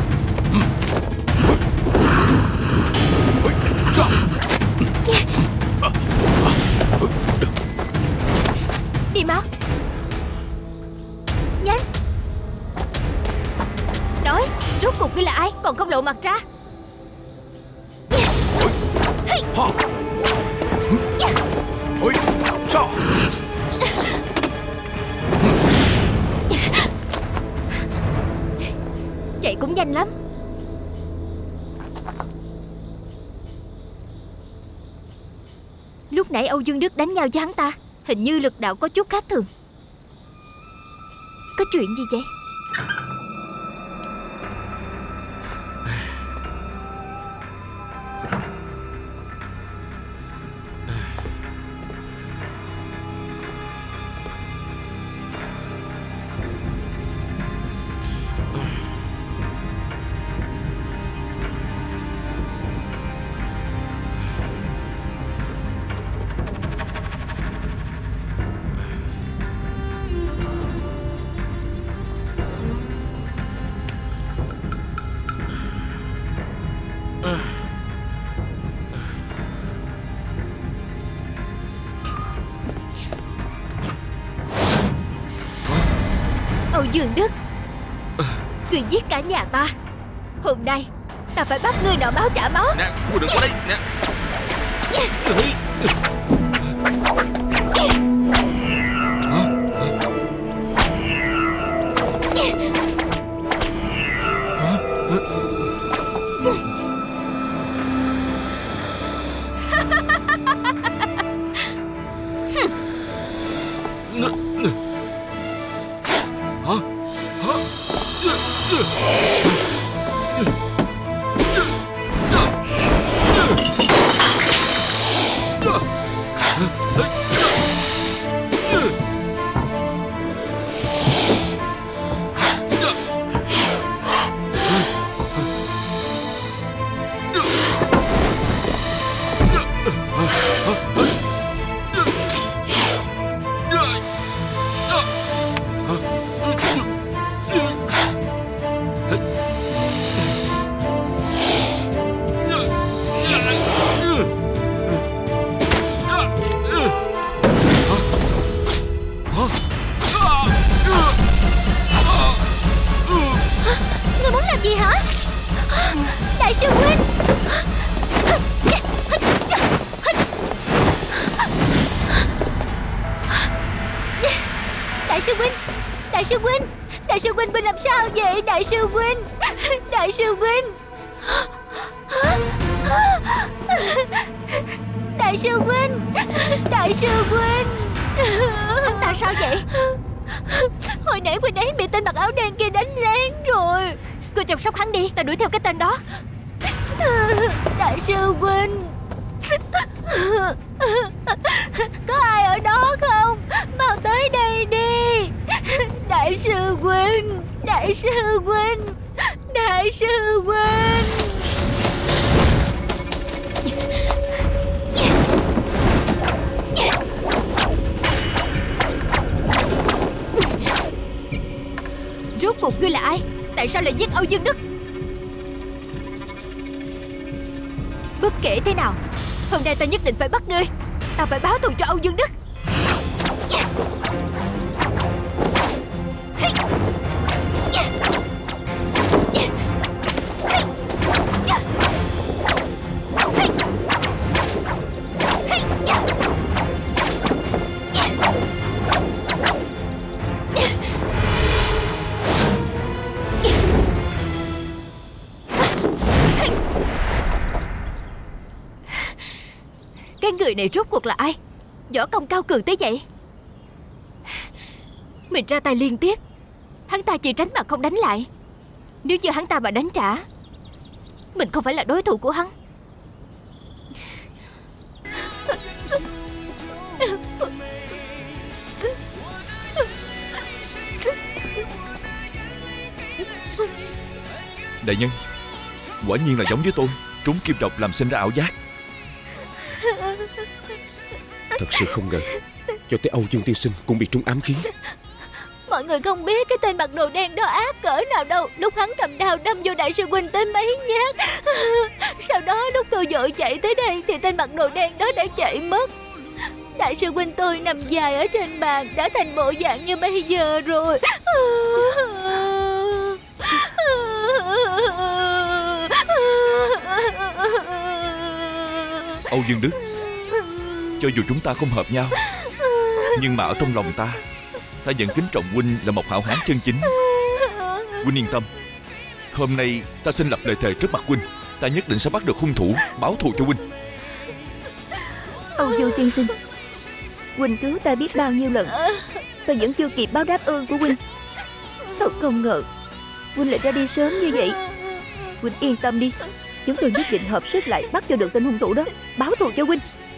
Đi mau, nhanh. Nói, rốt cuộc ngươi là ai, còn không lộ mặt ra. Chạy cũng nhanh lắm. Lúc nãy Âu Dương Đức đánh nhau với hắn ta, hình như lực đạo có chút khác thường. Có chuyện gì vậy? Âu Dương Đức, ngươi giết cả nhà ta. Hôm nay ta phải bắt ngươi nợ máu trả máu. Nè, cô đừng có đây nè. Ngươi muốn làm gì hả? Đại sư huynh! Đại sư huynh! Đại sư huynh! Đại sư huynh, huynh làm sao vậy? Đại sư huynh! Đại sư huynh! Đại sư huynh! Đại sư huynh! Hắn ta sao vậy? Hồi nãy huynh ấy bị tên mặc áo đen kia đánh lén rồi. Cô chăm sóc hắn đi, ta đuổi theo cái tên đó. Đại sư huynh! Có ai ở đó không? Mau tới đây đi. Đại sư huynh! Đại Đại sư huynh, đại sư huynh. Rốt cuộc ngươi là ai? Tại sao lại giết Âu Dương Đức? Bất kể thế nào, hôm nay ta nhất định phải bắt ngươi. Ta phải báo thù cho Âu Dương Đức. Cái người này rốt cuộc là ai? Võ công cao cường tới vậy. Mình ra tay liên tiếp, hắn ta chỉ tránh mà không đánh lại. Nếu như hắn ta mà đánh trả, mình không phải là đối thủ của hắn. Đại nhân, quả nhiên là giống với tôi, trúng kim độc làm sinh ra ảo giác. Thật sự không ngờ, cho tới Âu Dương tiên sinh cũng bị trúng ám khí. Mọi người không biết cái tên mặc đồ đen đó ác cỡ nào đâu. Lúc hắn cầm đao đâm vô đại sư huynh tới mấy nhát. Sau đó lúc tôi vội chạy tới đây thì tên mặc đồ đen đó đã chạy mất. Đại sư huynh tôi nằm dài ở trên bàn, đã thành bộ dạng như bây giờ rồi. Âu Dương Đức, cho dù chúng ta không hợp nhau, nhưng mà ở trong lòng ta vẫn kính trọng huynh là một hảo hán chân chính. Huynh yên tâm, hôm nay ta xin lập lời thề trước mặt huynh, ta nhất định sẽ bắt được hung thủ, báo thù cho huynh. Âu Dương tiên sinh, huynh cứu ta biết bao nhiêu lần, ta vẫn chưa kịp báo đáp ơn của huynh. Thật không ngờ huynh lại ra đi sớm như vậy. Huynh yên tâm đi, chúng tôi nhất định hợp sức lại bắt cho được tên hung thủ đó, báo thù cho huynh.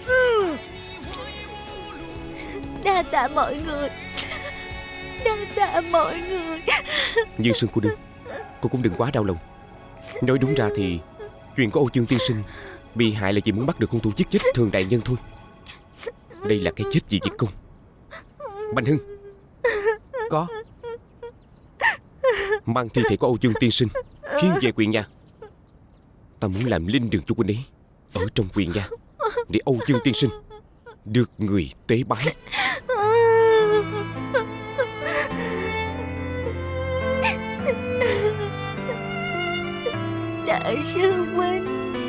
Đa tạ mọi người, đa tạ mọi người. Dương Sơn cô đương, cô cũng đừng quá đau lòng. Nói đúng ra thì chuyện của Âu Dương tiên sinh bị hại là chỉ muốn bắt được hung thủ giết chết Thường đại nhân thôi. Đây là cái chết vì việc công. Bành Hưng, Có. mang thi thể của Âu Dương tiên sinh khiêng về Quyền Nha. Ta muốn làm linh đường cho huynh ấy ở trong Quyền Nha, để Âu Dương tiên sinh được người tế bái. Đại sư huynh.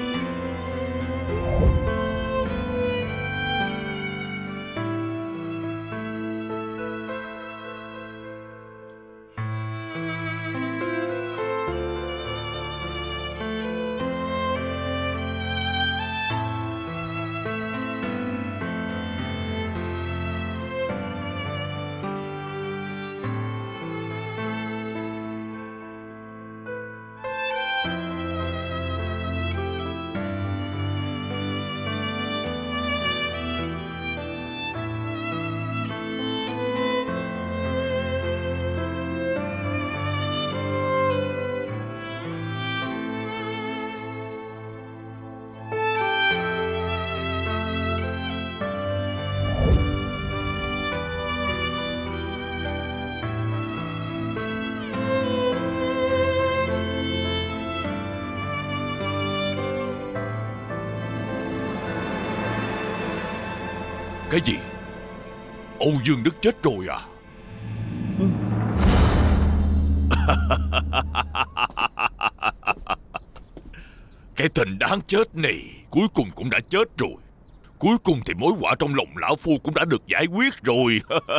Cái gì? Âu Dương Đức chết rồi à? Cái thằng đáng chết này cuối cùng cũng đã chết rồi. Cuối cùng thì mối họa trong lòng lão phu cũng đã được giải quyết rồi.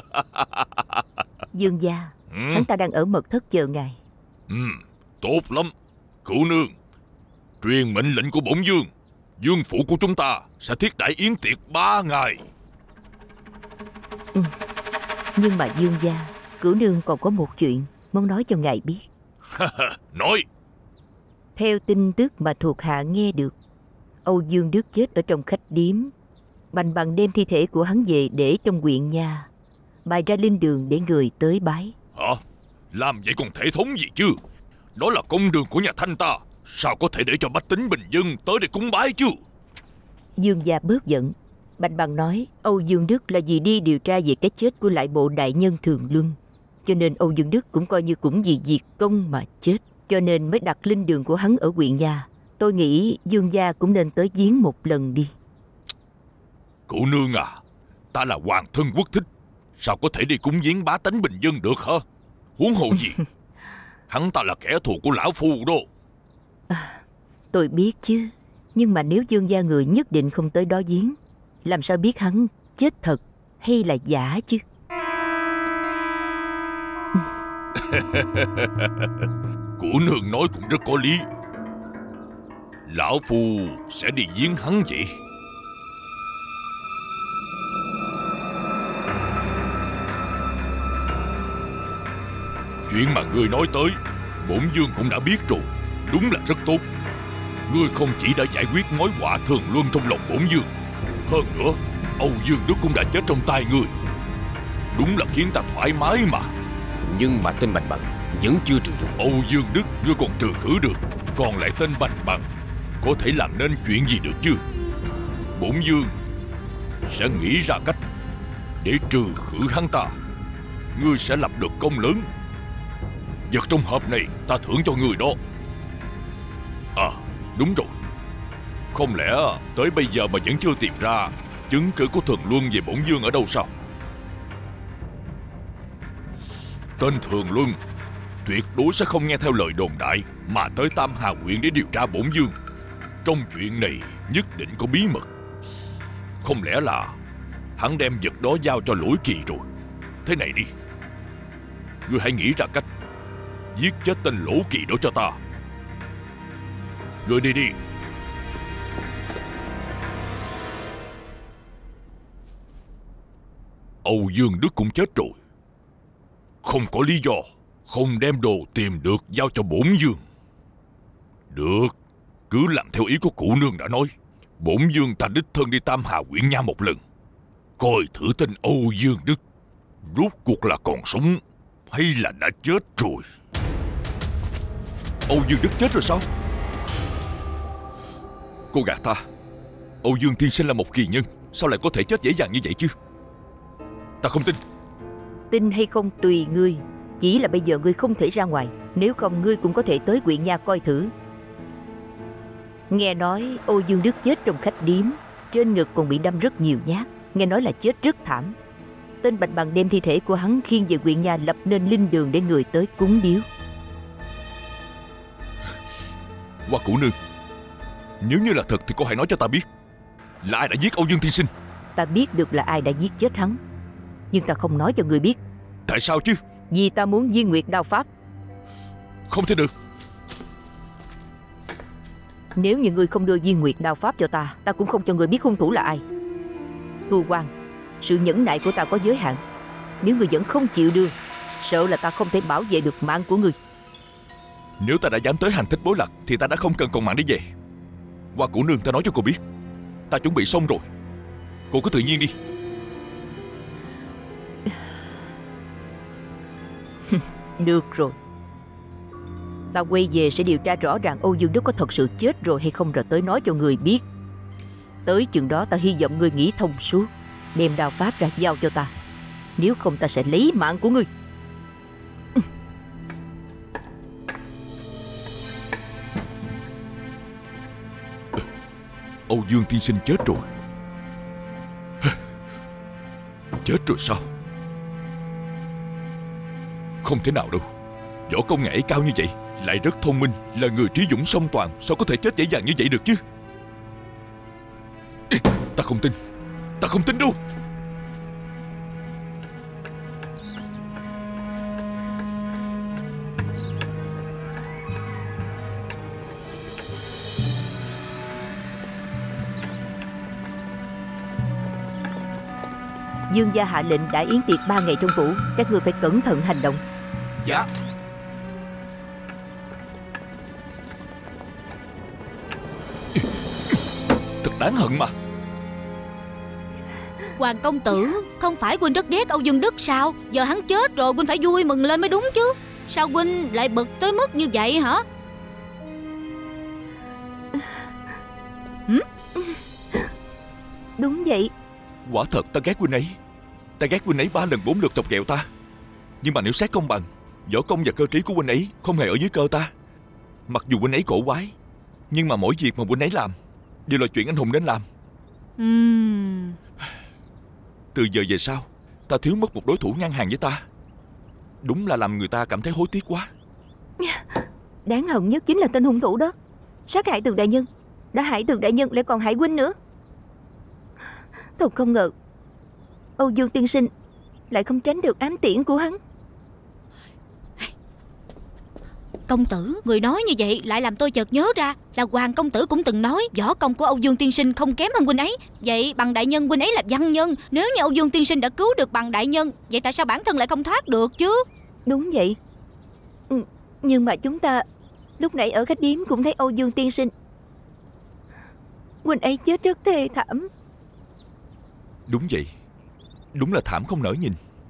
Dương gia, hắn ta đang ở mật thất chờ ngài. Tốt lắm. Cửu nương, truyền mệnh lệnh của bổn vương, vương phủ của chúng ta sẽ thiết đãi yến tiệc 3 ngày. Nhưng mà Dương gia, Cửu nương còn có một chuyện muốn nói cho ngài biết. Nói. Theo tin tức mà thuộc hạ nghe được, Âu Dương Đức chết ở trong khách điếm. Bành Bằng đem thi thể của hắn về để trong huyện Nha, bày ra linh đường để người tới bái. Hả? Làm vậy còn thể thống gì chứ? Đó là công đường của nhà Thanh ta, sao có thể để cho bách tính bình dân tới để cúng bái chứ? Dương gia bớt giận. Bành Bằng nói Âu Dương Đức là vì đi điều tra về cái chết của lại bộ đại nhân Thường Luân, cho nên Âu Dương Đức cũng coi như cũng vì việc công mà chết, cho nên mới đặt linh đường của hắn ở huyện nhà. Tôi nghĩ Dương gia cũng nên tới viếng một lần đi. Cụ nương à, ta là hoàng thân quốc thích, sao có thể đi cúng viếng bá tánh bình dân được hả? Huống hồ gì hắn ta là kẻ thù của lão phu đó. Tôi biết chứ, nhưng mà nếu Dương gia người nhất định không tới đó viếng, làm sao biết hắn chết thật hay là giả chứ? Cụ nương nói cũng rất có lý. Lão phu sẽ đi viếng hắn vậy. Chuyện mà ngươi nói tới, bổn vương cũng đã biết rồi. Đúng là rất tốt. Ngươi không chỉ đã giải quyết mối họa Thường Luân trong lòng bổn vương, hơn nữa Âu Dương Đức cũng đã chết trong tay ngươi. Đúng là khiến ta thoải mái mà. Nhưng mà tên Bành Bằng vẫn chưa trừ được. Âu Dương Đức ngươi còn trừ khử được, còn lại tên Bành Bằng có thể làm nên chuyện gì được chứ? Bổn vương sẽ nghĩ ra cách để trừ khử hắn ta. Ngươi sẽ lập được công lớn. Vật trong hộp này ta thưởng cho ngươi đó. À, đúng rồi. Không lẽ tới bây giờ mà vẫn chưa tìm ra chứng cứ của Thường Luân về bổn vương ở đâu sao? Tên Thường Luân tuyệt đối sẽ không nghe theo lời đồn đại mà tới Tam Hà huyện để điều tra bổn vương. Trong chuyện này nhất định có bí mật. Không lẽ là hắn đem vật đó giao cho Lỗi Kỳ rồi? Thế này đi, ngươi hãy nghĩ ra cách giết chết tên Lỗ Kỳ đó cho ta. Ngươi đi đi. Âu Dương Đức cũng chết rồi, không có lý do không đem đồ tìm được giao cho bổn vương. Được, cứ làm theo ý của cụ nương đã nói. Bổn vương ta đích thân đi Tam Hà huyện nha một lần, coi thử tên Âu Dương Đức rốt cuộc là còn sống hay là đã chết rồi. Âu Dương Đức chết rồi sao? Cô gạt ta. Âu Dương tiên sinh là một kỳ nhân, sao lại có thể chết dễ dàng như vậy chứ? Ta không tin. Tin hay không tùy ngươi, chỉ là bây giờ ngươi không thể ra ngoài, nếu không ngươi cũng có thể tới huyện nha coi thử. Nghe nói Âu Dương Đức chết trong khách điếm, trên ngực còn bị đâm rất nhiều nhát, nghe nói là chết rất thảm. Tên Bành Bằng đem thi thể của hắn khiêng về huyện nhà, lập nên linh đường để người tới cúng điếu. Hoa cụ nương, nếu như là thật thì cô hãy nói cho ta biết là ai đã giết Âu Dương tiên sinh. Ta biết được là ai đã giết chết hắn, nhưng ta không nói cho ngươi biết. Tại sao chứ? Vì ta muốn Diên Nguyệt đao pháp. Không thể được. Nếu như ngươi không đưa Diên Nguyệt đao pháp cho ta, ta cũng không cho ngươi biết hung thủ là ai. Cưu Quan, sự nhẫn nại của ta có giới hạn. Nếu ngươi vẫn không chịu đưa, sợ là ta không thể bảo vệ được mạng của ngươi. Nếu ta đã dám tới hành thích Bối Lạc thì ta đã không cần còn mạng để về. Hoa cụ nương, ta nói cho cô biết, ta chuẩn bị xong rồi. Cô cứ tự nhiên đi. Được rồi, ta quay về sẽ điều tra rõ ràng Âu Dương Đức có thật sự chết rồi hay không, rồi tới nói cho người biết. Tới chừng đó ta hy vọng ngươi nghĩ thông suốt, đem đao pháp ra giao cho ta. Nếu không ta sẽ lấy mạng của ngươi. Âu Dương tiên sinh chết rồi. Chết rồi sao? Không thể nào đâu. Võ công ngài ấy cao như vậy, lại rất thông minh, là người trí dũng song toàn, sao có thể chết dễ dàng như vậy được chứ? Ta không tin. Ta không tin đâu. Dương gia hạ lệnh đại yến tiệc 3 ngày trong phủ, các ngươi phải cẩn thận hành động. Dạ. Thật đáng hận mà. Hoàng công tử, không phải huynh rất ghét Âu Dương Đức sao? Giờ hắn chết rồi, huynh phải vui mừng lên mới đúng chứ. Sao huynh lại bực tới mức như vậy hả? Đúng vậy. Quả thật ta ghét huynh ấy. Ta ghét huynh ấy 3 lần 4 lượt chọc ghẹo ta. Nhưng mà nếu xét công bằng, võ công và cơ trí của huynh ấy không hề ở dưới cơ ta. Mặc dù huynh ấy cổ quái, nhưng mà mỗi việc mà huynh ấy làm đều là chuyện anh hùng nên làm. Từ giờ về sau, ta thiếu mất một đối thủ ngang hàng với ta. Đúng là làm người ta cảm thấy hối tiếc quá. Đáng hận nhất chính là tên hung thủ đó, sát hại Tường đại nhân. Đã hại Tường đại nhân lại còn hại huynh nữa. Thật không ngờ Âu Dương tiên sinh lại không tránh được ám tiễn của hắn. Công tử, người nói như vậy lại làm tôi chợt nhớ ra là Hoàng công tử cũng từng nói võ công của Âu Dương tiên sinh không kém hơn huynh ấy. Vậy Bằng đại nhân huynh ấy là văn nhân, nếu như Âu Dương tiên sinh đã cứu được Bằng đại nhân, vậy tại sao bản thân lại không thoát được chứ? Đúng vậy. Nhưng mà chúng ta lúc nãy ở khách điếm cũng thấy Âu Dương tiên sinh, huynh ấy chết rất thê thảm. Đúng vậy, đúng là thảm không nỡ nhìn.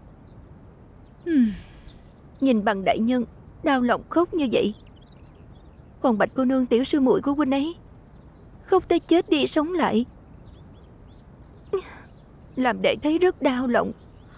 Nhìn Bằng đại nhân đau lòng khóc như vậy, còn Bạch cô nương tiểu sư muội của huynh ấy khóc tới chết đi sống lại, làm đệ thấy rất đau lòng.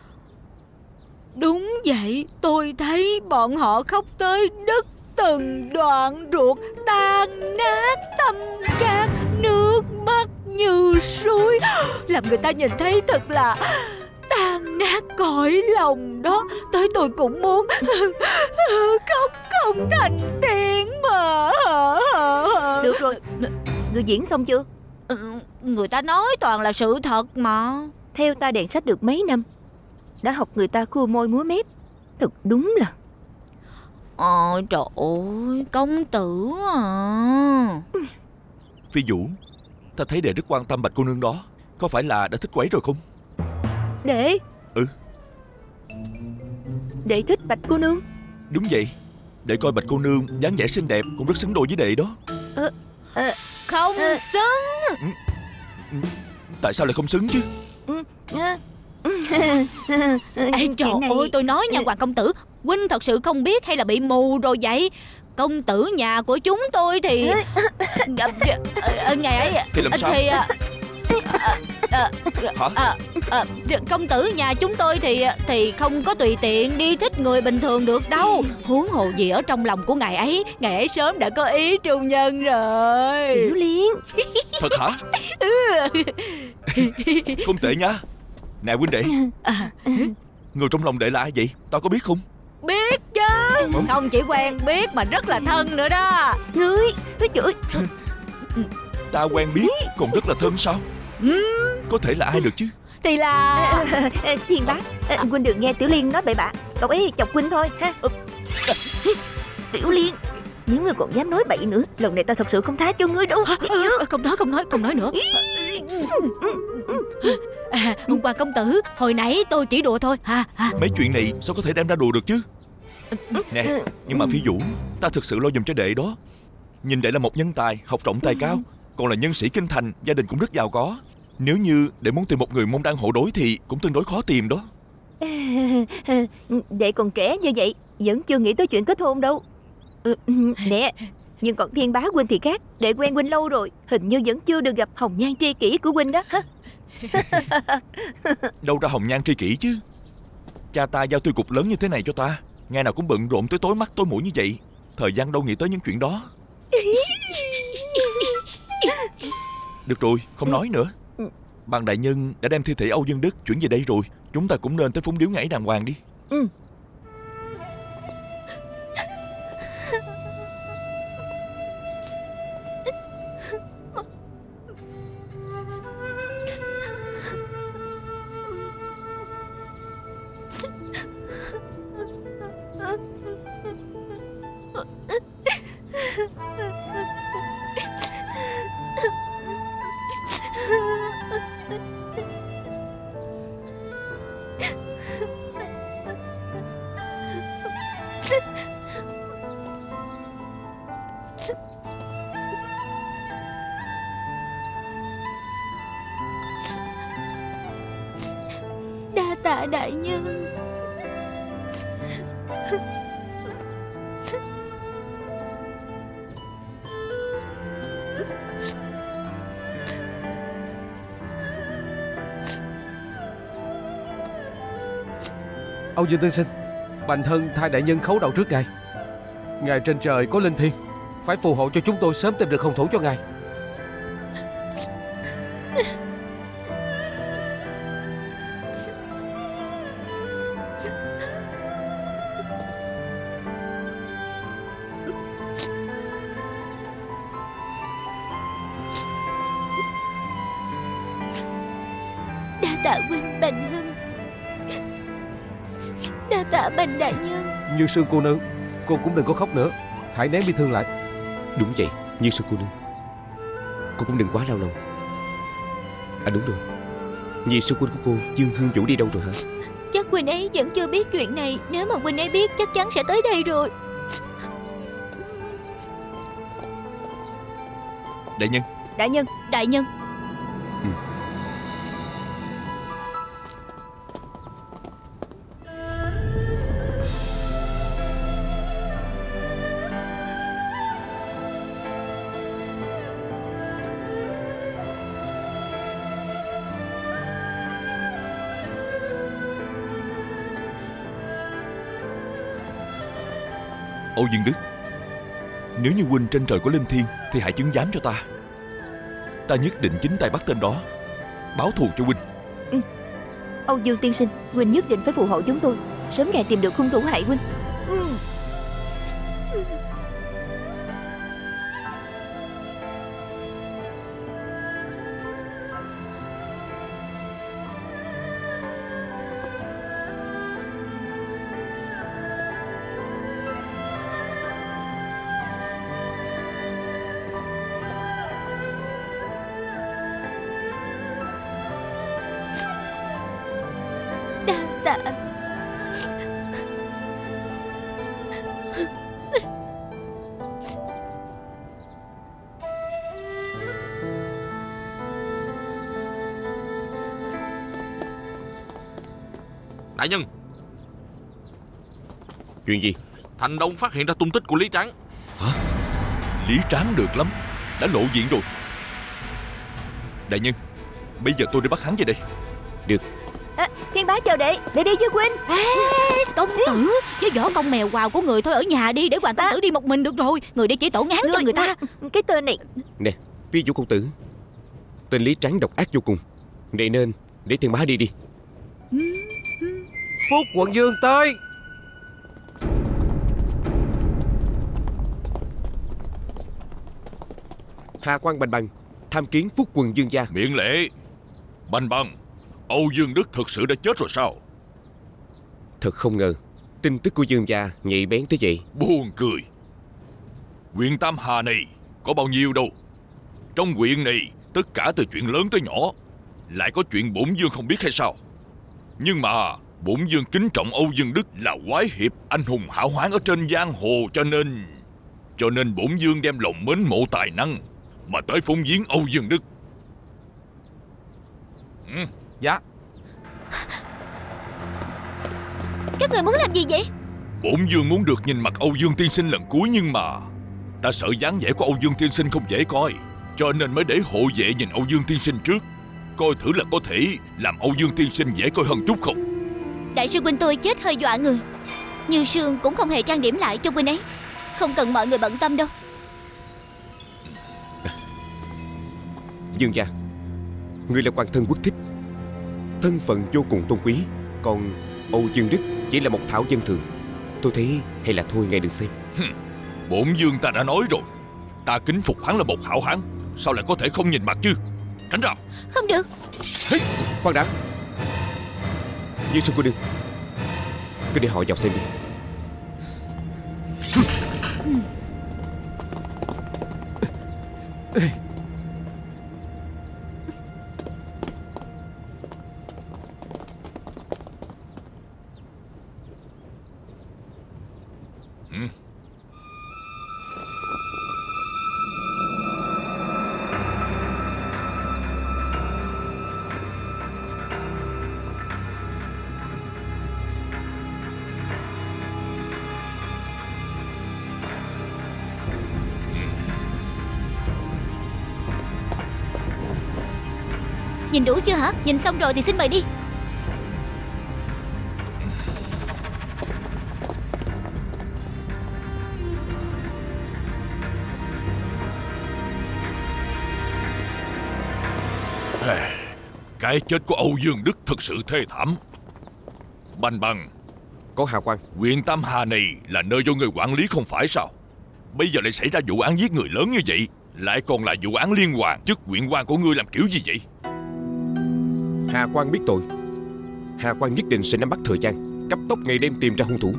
Đúng vậy, tôi thấy bọn họ khóc tới đứt từng đoạn ruột, tan nát tâm can, nước mắt như suối, làm người ta nhìn thấy thật là tan nát cõi lòng đó. Tới tôi cũng muốn khóc không thành tiếng mà. Được rồi, người diễn xong chưa? Người ta nói toàn là sự thật mà. Theo ta đèn sách được mấy năm, đã học người ta cua môi múa mép. Thật đúng là trời ơi, công tử à. Phi Vũ, ta thấy đệ rất quan tâm Bạch cô nương đó. Có phải là đã thích quấy rồi không? Đệ? Đệ thích Bạch cô nương? Đúng vậy. Đệ coi Bạch cô nương dáng vẻ xinh đẹp cũng rất xứng đôi với đệ đó. Không xứng. Tại sao lại không xứng chứ? Ê, trời ơi, tôi nói nha Hoàng công tử, huynh thật sự không biết hay là bị mù rồi vậy? Công tử nhà của chúng tôi thì ngày ấy thì làm sao? Công tử nhà chúng tôi thì không có tùy tiện đi thích người bình thường được đâu. Huống hồ gì ở trong lòng của ngài ấy sớm đã có ý trù nhân rồi. Tiểu Liên. Thật hả? Không tệ nha. Nè huynh đệ, người trong lòng đệ là ai vậy? Tao có biết không? Biết chứ. Không chỉ quen biết mà rất là thân nữa đó. Ngươi, trời. Ta quen biết còn rất là thân sao? Có thể là ai được chứ? Thì là Thiên bá, huynh đừng nghe Tiểu Liên nói bậy bạ. Cậu ấy chọc huynh thôi ha. Tiểu Liên, nếu ngươi còn dám nói bậy nữa, lần này ta thật sự không tha cho ngươi đâu. Không nói nữa. Hoàng công tử, hồi nãy tôi chỉ đùa thôi. Mấy chuyện này sao có thể đem ra đùa được chứ? Nè, nhưng mà Phi Vũ, ta thực sự lo giùm cho đệ đó. Nhìn đệ là một nhân tài, học rộng tài cao, còn là nhân sĩ kinh thành, gia đình cũng rất giàu có. Nếu như đệ muốn tìm một người môn đăng hộ đối thì cũng tương đối khó tìm đó. Đệ còn trẻ như vậy, vẫn chưa nghĩ tới chuyện kết hôn đâu. Nè, nhưng còn Thiên bá huynh thì khác. Đệ quen huynh lâu rồi, hình như vẫn chưa được gặp hồng nhan tri kỷ của huynh đó ha. Đâu ra hồng nhan tri kỷ chứ. Cha ta giao tư cục lớn như thế này cho ta, ngày nào cũng bận rộn tới tối mắt tối mũi như vậy, thời gian đâu nghĩ tới những chuyện đó. Được rồi, không nói nữa. Bằng đại nhân đã đem thi thể Âu Dương Đức chuyển về đây rồi, chúng ta cũng nên tới phúng điếu ngải đàng hoàng đi. Đa tạ đại nhân. Âu Dương tiên sinh, Bành Thân thay đại nhân khấu đầu trước ngài. Ngài trên trời có linh thiêng, phải phù hộ cho chúng tôi sớm tìm được hung thủ cho ngài. Đa tạ huynh Bành Hưng, đa tạ Bành đại nhân. Như Sương cô nương, cô cũng đừng có khóc nữa, hãy nén bi thương lại. Đúng vậy, Như Sương cô nương, cô cũng đừng quá đau lòng. À đúng rồi, Nhi sư huynh của cô Dương Hương Vũ đi đâu rồi hả? Chắc huynh ấy vẫn chưa biết chuyện này. Nếu mà huynh ấy biết chắc chắn sẽ tới đây rồi. Đại nhân. Đại nhân. Đại nhân. Âu Dương Đức, nếu như huynh trên trời có linh thiêng thì hãy chứng giám cho ta. Ta nhất định chính tay bắt tên đó, báo thù cho huynh. Âu Dương tiên sinh, huynh nhất định phải phù hộ chúng tôi sớm ngày tìm được hung thủ hại huynh. Đa tạ. Đại nhân, chuyện gì? Thành Đông phát hiện ra tung tích của Lý Tráng. Hả? Lý Tráng được lắm, đã lộ diện rồi. Đại nhân, bây giờ tôi đi bắt hắn về đây. Được. Thiên bá chờ đệ đi với huynh. Công tử, với võ công mèo quào của người thôi, ở nhà đi, để hoàng công tử đi một mình được rồi. Người đi chỉ tổ ngán cho người ta. Cái tên này. Nè, ví dụ công tử, tên Lý Tráng độc ác vô cùng, vậy nên để Thiên bá đi đi. Phúc quận Dương tới. Hạ quan Bành Bằng tham kiến Phúc quận Dương gia. Miễn lễ. Bành Bằng, Âu Dương Đức thực sự đã chết rồi sao? Thật không ngờ tin tức của Dương gia nhạy bén tới vậy. Buồn cười. Huyện Tam Hà này có bao nhiêu đâu. Trong huyện này tất cả từ chuyện lớn tới nhỏ. Lại có chuyện bổn vương không biết hay sao? Nhưng mà bổn vương kính trọng Âu Dương Đức là quái hiệp anh hùng hảo hán ở trên giang hồ, cho nên bổn vương đem lòng mến mộ tài năng mà tới phúng viếng Âu Dương Đức. Dạ. Các người muốn làm gì vậy? Bổn vương muốn được nhìn mặt Âu Dương tiên sinh lần cuối, nhưng mà ta sợ dáng vẻ của Âu Dương tiên sinh không dễ coi, cho nên mới để hộ vệ nhìn Âu Dương tiên sinh trước, coi thử là có thể làm Âu Dương tiên sinh dễ coi hơn chút không. Đại sư huynh tôi chết hơi dọa người. Như Sương cũng không hề trang điểm lại cho huynh ấy. Không cần mọi người bận tâm đâu. Dương gia, người là hoàng thân quốc thích, thân phận vô cùng tôn quý, còn Âu Dương Đức chỉ là một thảo dân thường. Tôi thấy hay là thôi ngay đừng xem. Bổn vương ta đã nói rồi, ta kính phục hắn là một hảo hán, sao lại có thể không nhìn mặt chứ? Tránh ra. Không được. Khoan đã, Như sư cô đương, cứ để họ vào xem đi. Nhìn đủ chưa hả? Nhìn xong rồi thì xin mời đi. Cái chết của Âu Dương Đức thật sự thê thảm. Bành Bằng, có Hà Quang. huyện Tam Hà này là nơi do người quản lý không phải sao? Bây giờ lại xảy ra vụ án giết người lớn như vậy, lại còn là vụ án liên hoàn. Chức huyện quan của ngươi làm kiểu gì vậy? Hà Quang biết tội. Hà Quang nhất định sẽ nắm bắt thời gian, cấp tốc ngày đêm tìm ra hung thủ.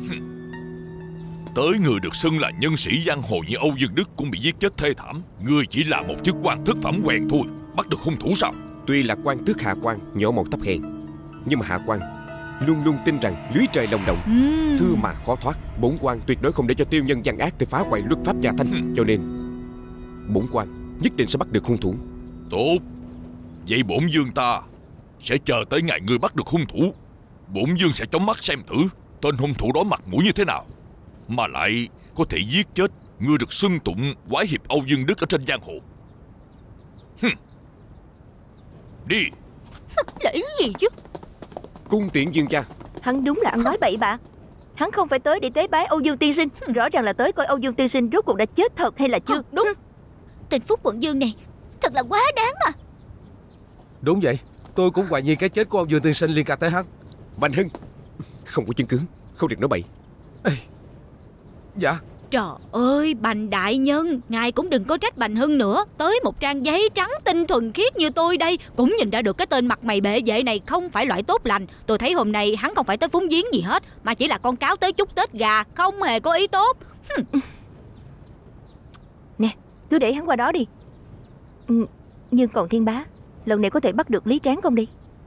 Tới người được xưng là nhân sĩ giang hồ như Âu Dương Đức cũng bị giết chết thê thảm. Ngươi chỉ là một chức quan thất phẩm quèn thôi, bắt được hung thủ sao? Tuy là quan tước Hà Quang nhỏ mọn thấp hèn, nhưng mà Hà Quang luôn luôn tin rằng lưới trời lồng đồng, thưa mà khó thoát. Bổn quan tuyệt đối không để cho tiêu nhân gian ác tới phá hoại luật pháp gia thanh. Cho nên bổn quan nhất định sẽ bắt được hung thủ. Tốt. Vậy bổn vương ta sẽ chờ tới ngày ngươi bắt được hung thủ. Bổn vương sẽ chóng mắt xem thử tên hung thủ đó mặt mũi như thế nào, mà lại có thể giết chết ngươi được xưng tụng quái hiệp Âu Dương Đức ở trên giang hồ. Đi. Là ý gì chứ? Cung tiễn dương gia. Hắn đúng là ăn nói bậy bạ. Hắn không phải tới để tế bái Âu Dương tiên sinh, rõ ràng là tới coi Âu Dương tiên sinh rốt cuộc đã chết thật hay là chưa. Đúng. Tên Phúc Quận Dương này thật là quá đáng mà. Đúng vậy, tôi cũng hoài nghi cái chết của ông Dương tiên sinh liên quan tới hắn. Bành Hưng, không có chứng cứ, không được nói bậy. Dạ. Trời ơi, Bành đại nhân, ngài cũng đừng có trách Bành Hưng nữa. Tới một trang giấy trắng tinh thuần khiết như tôi đây cũng nhìn ra được cái tên mặt mày bệ vệ này không phải loại tốt lành. Tôi thấy hôm nay hắn không phải tới phúng viếng gì hết, mà chỉ là con cáo tới chúc Tết gà, không hề có ý tốt. Nè, cứ để hắn qua đó đi. Nhưng còn Thiên Bá, lần này có thể bắt được Lý Tráng không đi?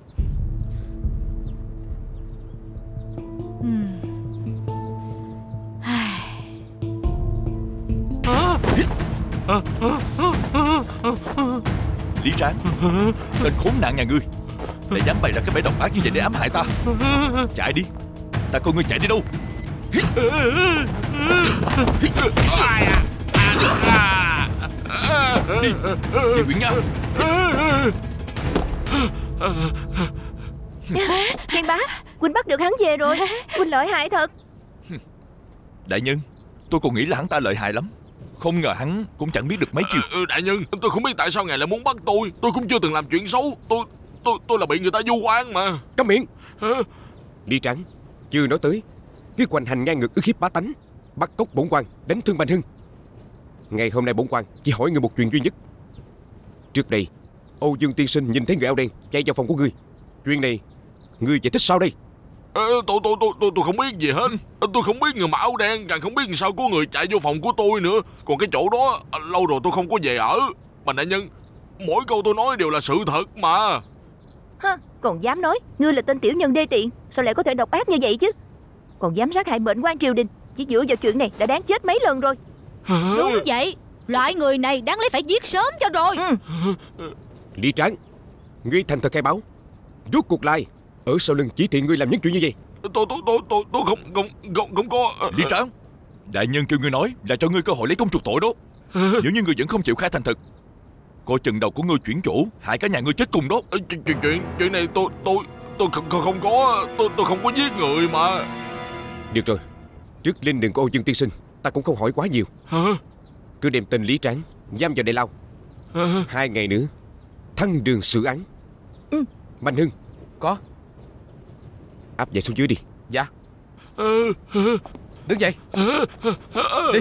Lý Tráng, tên khốn nạn nhà ngươi, lại dám bày ra cái bẫy độc ác như vậy để ám hại ta. Chạy đi, ta coi ngươi chạy đi đâu. Đi, đi Nguyễn Nga. Thiên Bá, Huynh bắt được hắn về rồi. Huynh lợi hại thật. Đại nhân, tôi còn nghĩ là hắn ta lợi hại lắm, không ngờ hắn cũng chẳng biết được mấy chiêu. Đại nhân, tôi không biết tại sao ngài lại muốn bắt tôi. Tôi cũng chưa từng làm chuyện xấu. Tôi là bị người ta vu oan mà. Câm miệng. Lý Tráng, chưa nói tới cái hoành hành ngang ngược ức hiếp bá tánh, bắt cóc bổn quan, đánh thương Bành Hưng. Ngày hôm nay bổn quan chỉ hỏi ngươi một chuyện duy nhất. Trước đây Âu Dương tiên sinh nhìn thấy người áo đen chạy vào phòng của ngươi, chuyện này ngươi giải thích sao đây? Tôi không biết gì hết. Tôi không biết người mặc áo đen, càng không biết sao có người chạy vô phòng của tôi nữa. Còn cái chỗ đó lâu rồi tôi không có về ở. Bành đại nhân, mỗi câu tôi nói đều là sự thật mà. Ha, còn dám nói ngươi là tên tiểu nhân đê tiện, sao lại có thể độc ác như vậy chứ? Còn dám sát hại mệnh quan triều đình, chỉ dựa vào chuyện này đã đáng chết mấy lần rồi. Đúng vậy, loại người này đáng lấy phải giết sớm cho rồi. Lý Tráng, ngươi thành thật khai báo, rốt cuộc lại ở sau lưng chỉ thị ngươi làm những chuyện như vậy? Tôi không có. Lý Tráng, đại nhân kêu ngươi nói là cho ngươi cơ hội lấy công chuộc tội đó. Nếu như ngươi vẫn không chịu khai thành thật, coi chừng đầu của ngươi chuyển chỗ, hại cả nhà ngươi chết cùng đó. Chuyện này tôi không có. Tôi không có giết người mà. Được rồi, trước linh đường của Âu Dương tiên sinh ta cũng không hỏi quá nhiều. Cứ đem tên Lý Tráng giam vào đại lao. 2 ngày nữa thăng đường xử án. Bành Hưng, có. áp giải xuống dưới đi. Dạ. Đứng dậy. Đi.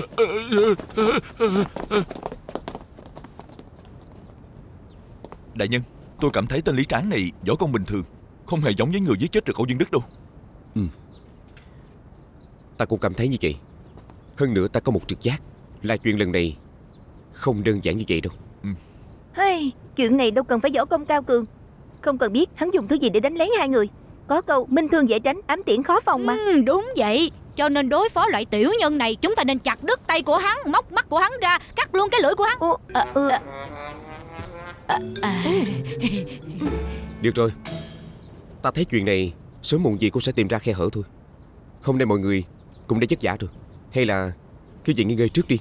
Đại nhân, tôi cảm thấy tên Lý Tráng này võ công bình thường, không hề giống với người giết chết được Âu Dương Đức đâu. Ta cũng cảm thấy như vậy. Hơn nữa ta có một trực giác là chuyện lần này không đơn giản như vậy đâu. Hey, chuyện này đâu cần phải võ công cao cường, không cần biết hắn dùng thứ gì để đánh lén hai người. Có câu minh thương dễ tránh, ám tiễn khó phòng mà. Đúng vậy, cho nên đối phó loại tiểu nhân này, chúng ta nên chặt đứt tay của hắn, móc mắt của hắn ra, cắt luôn cái lưỡi của hắn. Được rồi, ta thấy chuyện này sớm muộn gì cũng sẽ tìm ra khe hở thôi. Hôm nay mọi người cũng đã vất vả rồi, hay là cứ về nghỉ ngơi trước đi.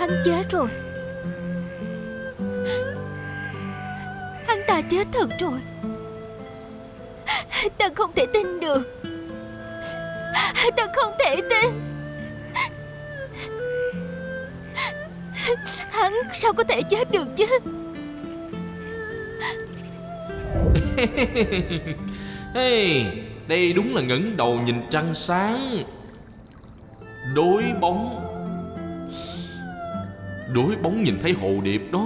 Hắn chết rồi. Hắn ta chết thật rồi. Ta không thể tin được. Ta không thể tin. Hắn sao có thể chết được chứ? Hey, đây đúng là ngẩng đầu nhìn trăng sáng. Đối bóng nhìn thấy hồ điệp đó.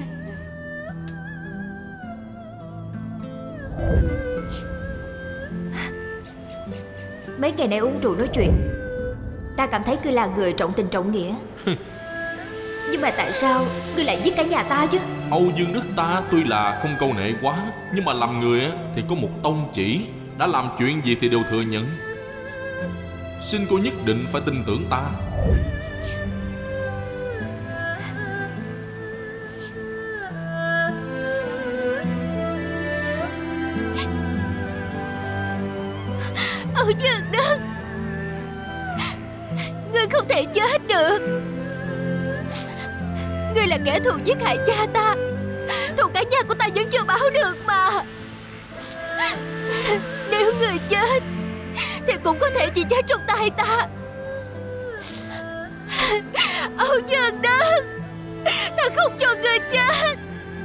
Mấy ngày nay uống rượu nói chuyện, ta cảm thấy ngươi là người trọng tình trọng nghĩa. Nhưng mà tại sao ngươi lại giết cả nhà ta chứ? Âu Dương Đức ta tuy là không câu nệ quá, nhưng mà làm người thì có một tông chỉ. Đã làm chuyện gì thì đều thừa nhận. Xin cô nhất định phải tin tưởng ta. Âu Dương Đức, ngươi không thể chết được. Ngươi là kẻ thù giết hại cha ta. Thù cả nhà của ta vẫn chưa báo được mà. Nếu ngươi chết thì cũng có thể chỉ chết trong tay ta. Âu Dương Đức, ta không cho ngươi chết.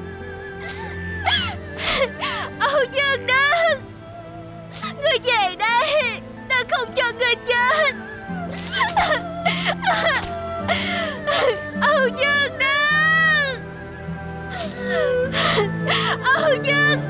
Âu Dương Đức, ngươi về đây. Ta không cho ngươi chết. Âu Dương Đức, Âu Dương Đức.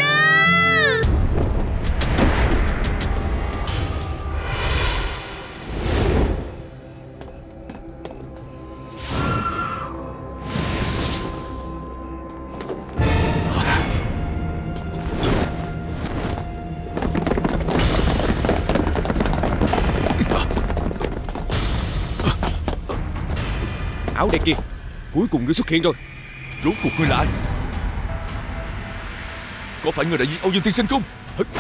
Áo đen kia, cuối cùng ngươi xuất hiện rồi. Rốt cuộc ngươi là ai? Có phải ngươi đã giết Âu Dương tiên sinh không?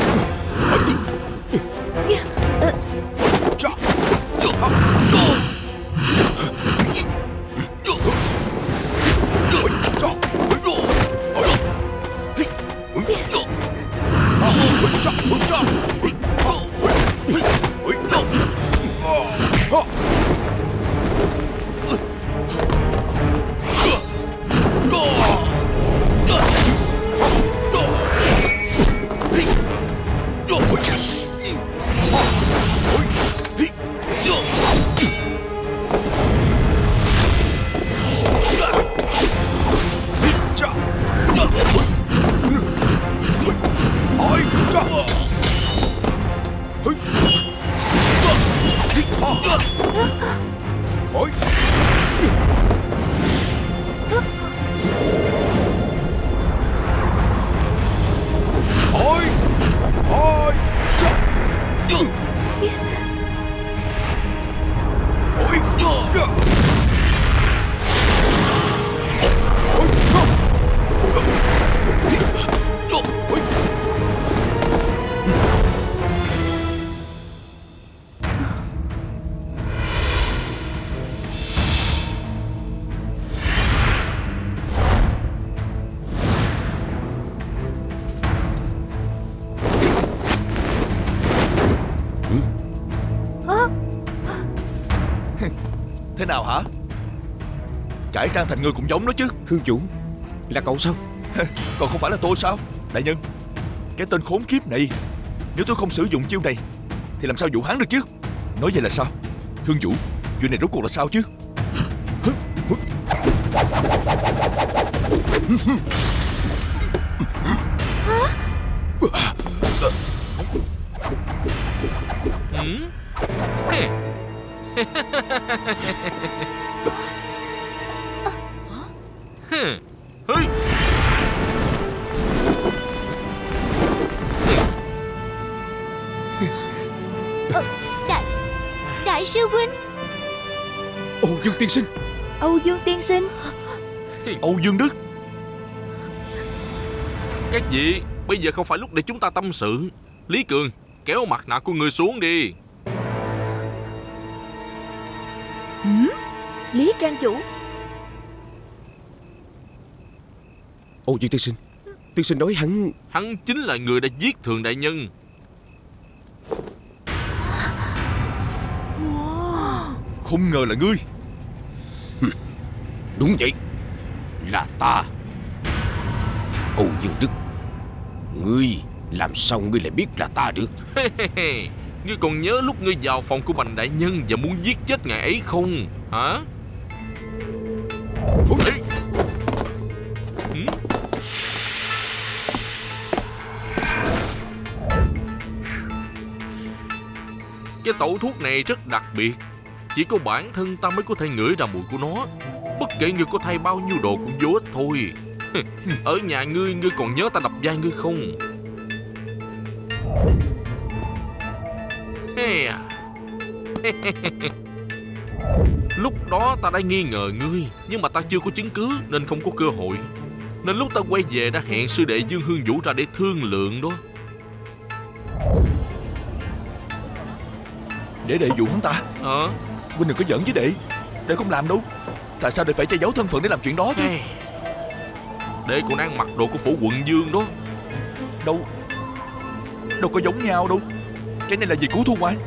Thế nào hả? Cải trang thành người cũng giống đó chứ. Hương chủ, là cậu sao? Còn không phải là tôi sao? Đại nhân, cái tên khốn kiếp này, nếu tôi không sử dụng chiêu này thì làm sao dụ hắn được chứ? Nói vậy là sao? Hương chủ, chuyện này rốt cuộc là sao chứ? Đại sư huynh. Âu Dương tiên sinh. Âu Dương tiên sinh. Âu Dương Đức. Các vị, bây giờ không phải lúc để chúng ta tâm sự. Lý Cường, kéo mặt nạ của người xuống đi. Lý Trang chủ, Ồ Dương tiên sinh nói Hắn chính là người đã giết Thường đại nhân. Không ngờ là ngươi. Đúng vậy, là ta. Âu Dương Đức, ngươi làm sao ngươi lại biết là ta được? Ngươi còn nhớ lúc ngươi vào phòng của Bành đại nhân và muốn giết chết ngài ấy không? Hả? Cái tẩu thuốc này rất đặc biệt, chỉ có bản thân ta mới có thể ngửi ra mùi của nó. Bất kể ngươi có thay bao nhiêu đồ cũng vô ích thôi. Ở nhà ngươi còn nhớ ta đập vai ngươi không? Lúc đó ta đã nghi ngờ ngươi, nhưng mà ta chưa có chứng cứ nên không có cơ hội. Nên lúc ta quay về đã hẹn sư đệ Dương Hương Vũ ra để thương lượng đó. Để dụ hắn ta. Huynh đừng có giỡn với đệ không làm đâu. Tại sao đệ phải che giấu thân phận để làm chuyện đó chứ? Đệ còn đang mặc đồ của phủ quận Dương đó. Đâu có giống nhau đâu. Cái này là gì Cứu Thu Quan?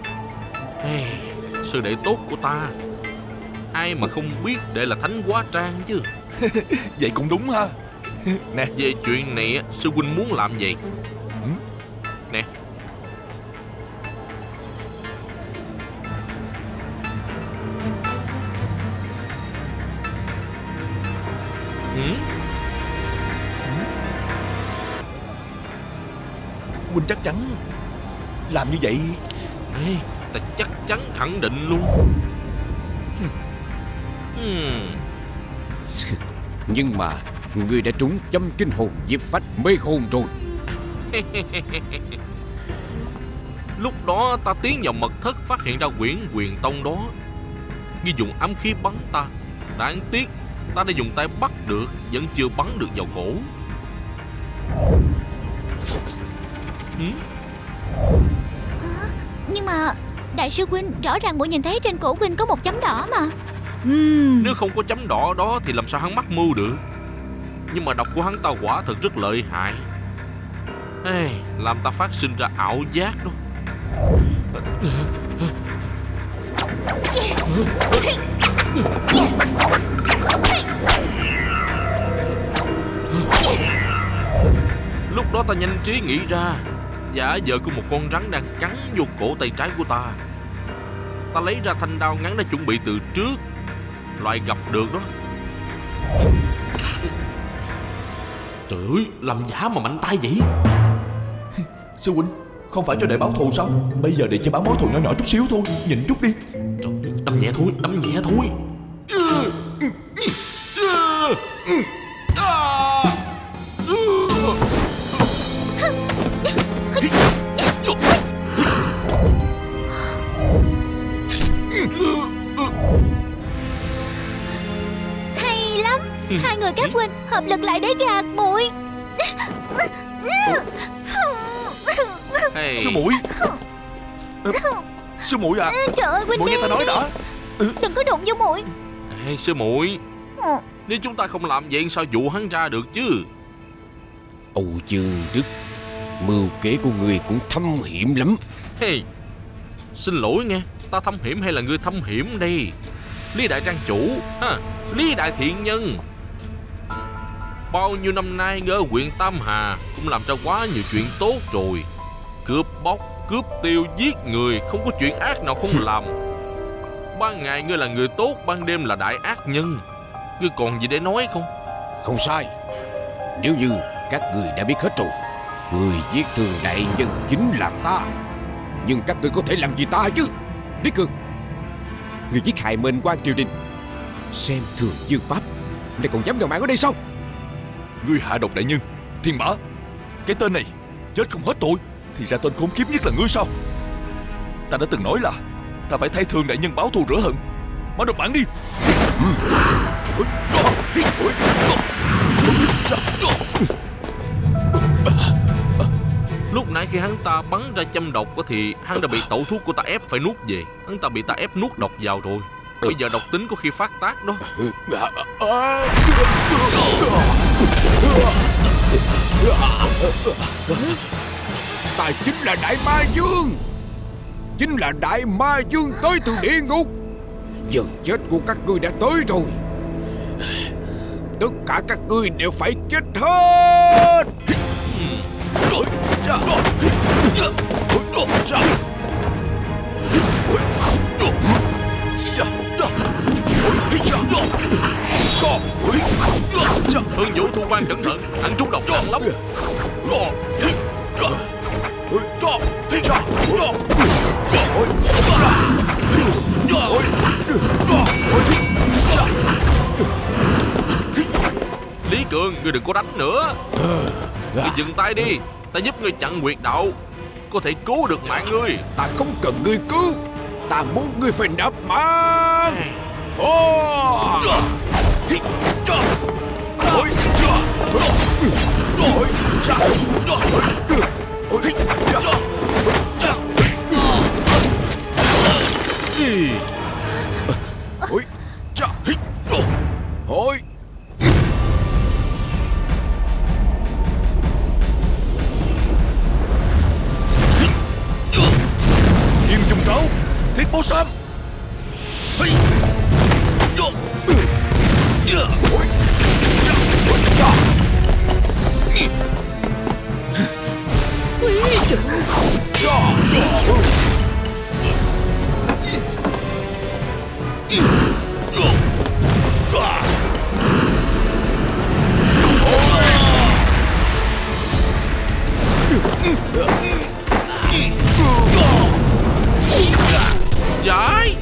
Sư đệ tốt của ta, ai mà không biết đệ là Thánh Hóa Trang chứ. Vậy cũng đúng ha. Nè, về chuyện này sư huynh muốn làm gì? Nè. Huynh chắc chắn làm như vậy? Ta chắc chắn khẳng định luôn. Nhưng mà ngươi đã trúng châm kinh hồn diệt phách mê hồn rồi. Lúc đó ta tiến vào mật thất phát hiện ra quyển Huyền Tông đó. Ngươi dùng ám khí bắn ta. Đáng tiếc ta đã dùng tay bắt được, vẫn chưa bắn được vào cổ. Nhưng mà đại sư huynh, rõ ràng muội nhìn thấy trên cổ huynh có một chấm đỏ mà. Nếu không có chấm đỏ đó thì làm sao hắn mắc mưu được. Nhưng mà độc của hắn ta quả thật rất lợi hại, làm ta phát sinh ra ảo giác đó. Lúc đó ta nhanh trí nghĩ ra, giả vờ có một con rắn đang cắn vô cổ tay trái của ta. Ta lấy ra thanh đao ngắn đã chuẩn bị từ trước, loại gặp được đó. Trời ơi, làm giả mà mạnh tay vậy. Sư huynh, không phải cho đệ báo thù sao? Bây giờ đệ chỉ báo mối thù nhỏ nhỏ chút xíu thôi. Nhìn chút đi. Trời, đâm nhẹ thôi, đâm nhẹ thôi. Hay lắm. Hai người các huynh hợp lực lại để gạt muội. Sư muội. Sư muội à. Trời ơi, huynh muội nghe ta nói đã. Đừng có đụng vô muội. Sư muội, nếu chúng ta không làm vậy sao dụ hắn ra được chứ? Âu Dương Đức, mưu kế của ngươi cũng thâm hiểm lắm. Xin lỗi nghe, ta thâm hiểm hay là ngươi thâm hiểm đây? Lý đại trang chủ ha, Lý đại thiện nhân. Bao nhiêu năm nay ngươi ở huyện Tam Hà cũng làm ra quá nhiều chuyện tốt rồi. Cướp bóc, cướp tiêu, giết người, không có chuyện ác nào không làm. Ban ngày ngươi là người tốt, ban đêm là đại ác nhân. Ngươi còn gì để nói không? Không sai. Nếu như các người đã biết hết rồi, người giết Thường đại nhân chính là ta. Nhưng các người có thể làm gì ta chứ? Lý Cường, người giết hại mệnh quan triều đình, xem thường Dương pháp, lại còn dám ngờ mạng ở đây sao? Ngươi hạ độc đại nhân Thiên Mã, cái tên này chết không hết tội. Thì ra tên khốn kiếp nhất là ngươi sao? Ta đã từng nói là ta phải thay Thường đại nhân báo thù rửa hận. Mau độc bản đi. Lúc nãy khi hắn ta bắn ra châm độc thì hắn đã bị tẩu thuốc của ta ép phải nuốt về. Hắn ta bị ta ép nuốt độc vào rồi. Bây giờ độc tính có khi phát tác đó. Ta chính là Đại Ma Vương. Chính là Đại Ma Vương tới từ địa ngục. Giờ chết của các ngươi đã tới rồi. Tất cả các ngươi đều phải chết hết. Hương Vũ Thu Quan cẩn thận, hắn trúng độc nặng lắm. Lý Cường, ngươi đừng có đánh nữa. Ngươi dừng tay đi, ta giúp ngươi chặn huyệt đạo, có thể cứu được mạng ngươi. Ta không cần ngươi cứu, ta muốn ngươi phải nạp mạng. Kim trùng trảo, thiết bố sam. Giải.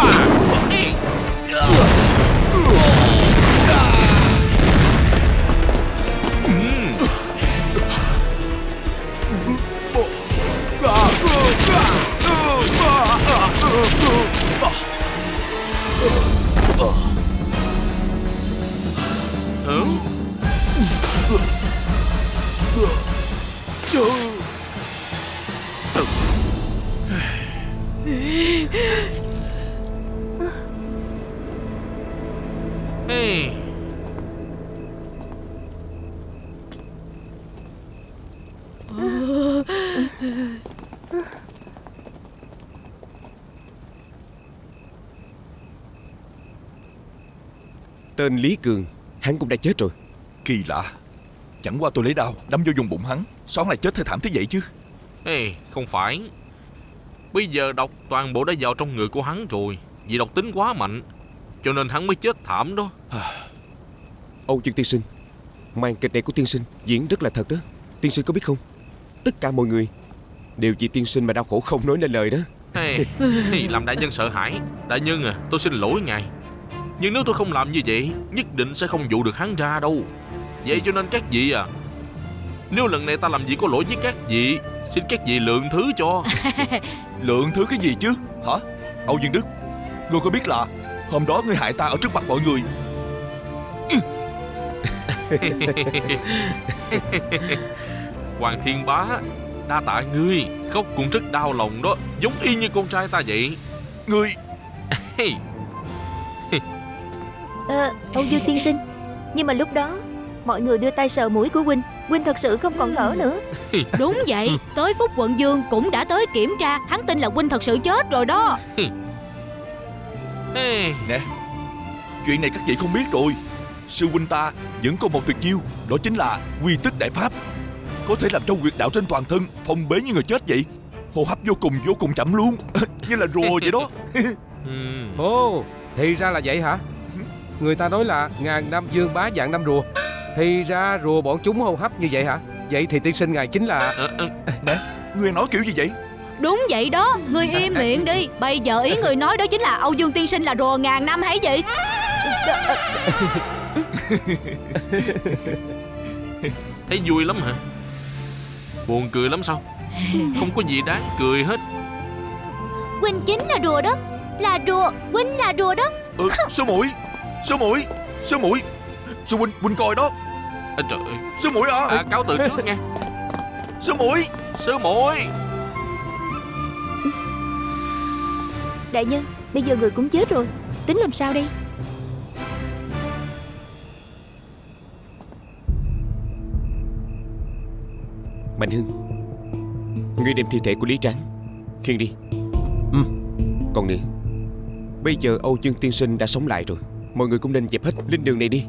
Tên Lý Cường, hắn cũng đã chết rồi. Kỳ lạ, chẳng qua tôi lấy đao đâm vô vùng bụng hắn, sao hắn lại chết thê thảm thế vậy chứ? Không phải. Bây giờ độc toàn bộ đã vào trong người của hắn rồi, vì độc tính quá mạnh, cho nên hắn mới chết thảm đó. Âu Dương tiên sinh, màn kịch này của tiên sinh diễn rất là thật đó. Tiên sinh có biết không, tất cả mọi người đều vì tiên sinh mà đau khổ không nói nên lời đó. Làm đại nhân sợ hãi. Đại nhân à, tôi xin lỗi ngài, nhưng nếu tôi không làm như vậy, nhất định sẽ không dụ được hắn ra đâu. Vậy cho nên các vị à, nếu lần này ta làm gì có lỗi với các vị, xin các vị lượng thứ cho. Lượng thứ cái gì chứ hả? Âu Dương Đức, ngươi có biết là hôm đó ngươi hại ta ở trước mặt mọi người? Hoàng Thiên Bá, đa tạ ngươi, khóc cũng rất đau lòng đó, giống y như con trai ta vậy. Ngươi Âu Dương tiên sinh, nhưng mà lúc đó mọi người đưa tay sờ mũi của Huynh thật sự không còn thở nữa. Đúng vậy, tới phút Quận Dương cũng đã tới kiểm tra, hắn tin là Huynh thật sự chết rồi đó. Nè, chuyện này các vị không biết rồi. Sư huynh ta vẫn còn một tuyệt chiêu, đó chính là quy tích đại pháp, có thể làm cho huyệt đạo trên toàn thân phong bế như người chết vậy. Hô hấp vô cùng chậm luôn, như là rùa vậy đó. Ồ, thì ra là vậy hả? Người ta nói là ngàn năm dương bá vạn năm rùa, thì ra rùa bọn chúng hô hấp như vậy hả? Vậy thì tiên sinh ngài chính là... Nè, ngươi nói kiểu gì vậy? Đúng vậy đó, ngươi im miệng đi. Bây giờ ý người nói đó chính là Âu Dương tiên sinh là rùa ngàn năm hay gì? Thấy vui lắm hả? Buồn cười lắm sao? Không có gì đáng cười hết. Huynh chính là rùa đó. Là rùa, Huynh là rùa đó. Sư muội, sư muội, sư muội, sư huynh coi đó. Trời ơi. Sư muội à, cáo từ trước nha. Sư muội, sư muội. Đại nhân, Bây giờ người cũng chết rồi, tính làm sao đây? Mạnh Hưng, ngươi đem thi thể của Lý Tráng khiêng đi. Còn nữa, bây giờ Âu Dương tiên sinh đã sống lại rồi, mọi người cũng nên dẹp hết linh đường này đi.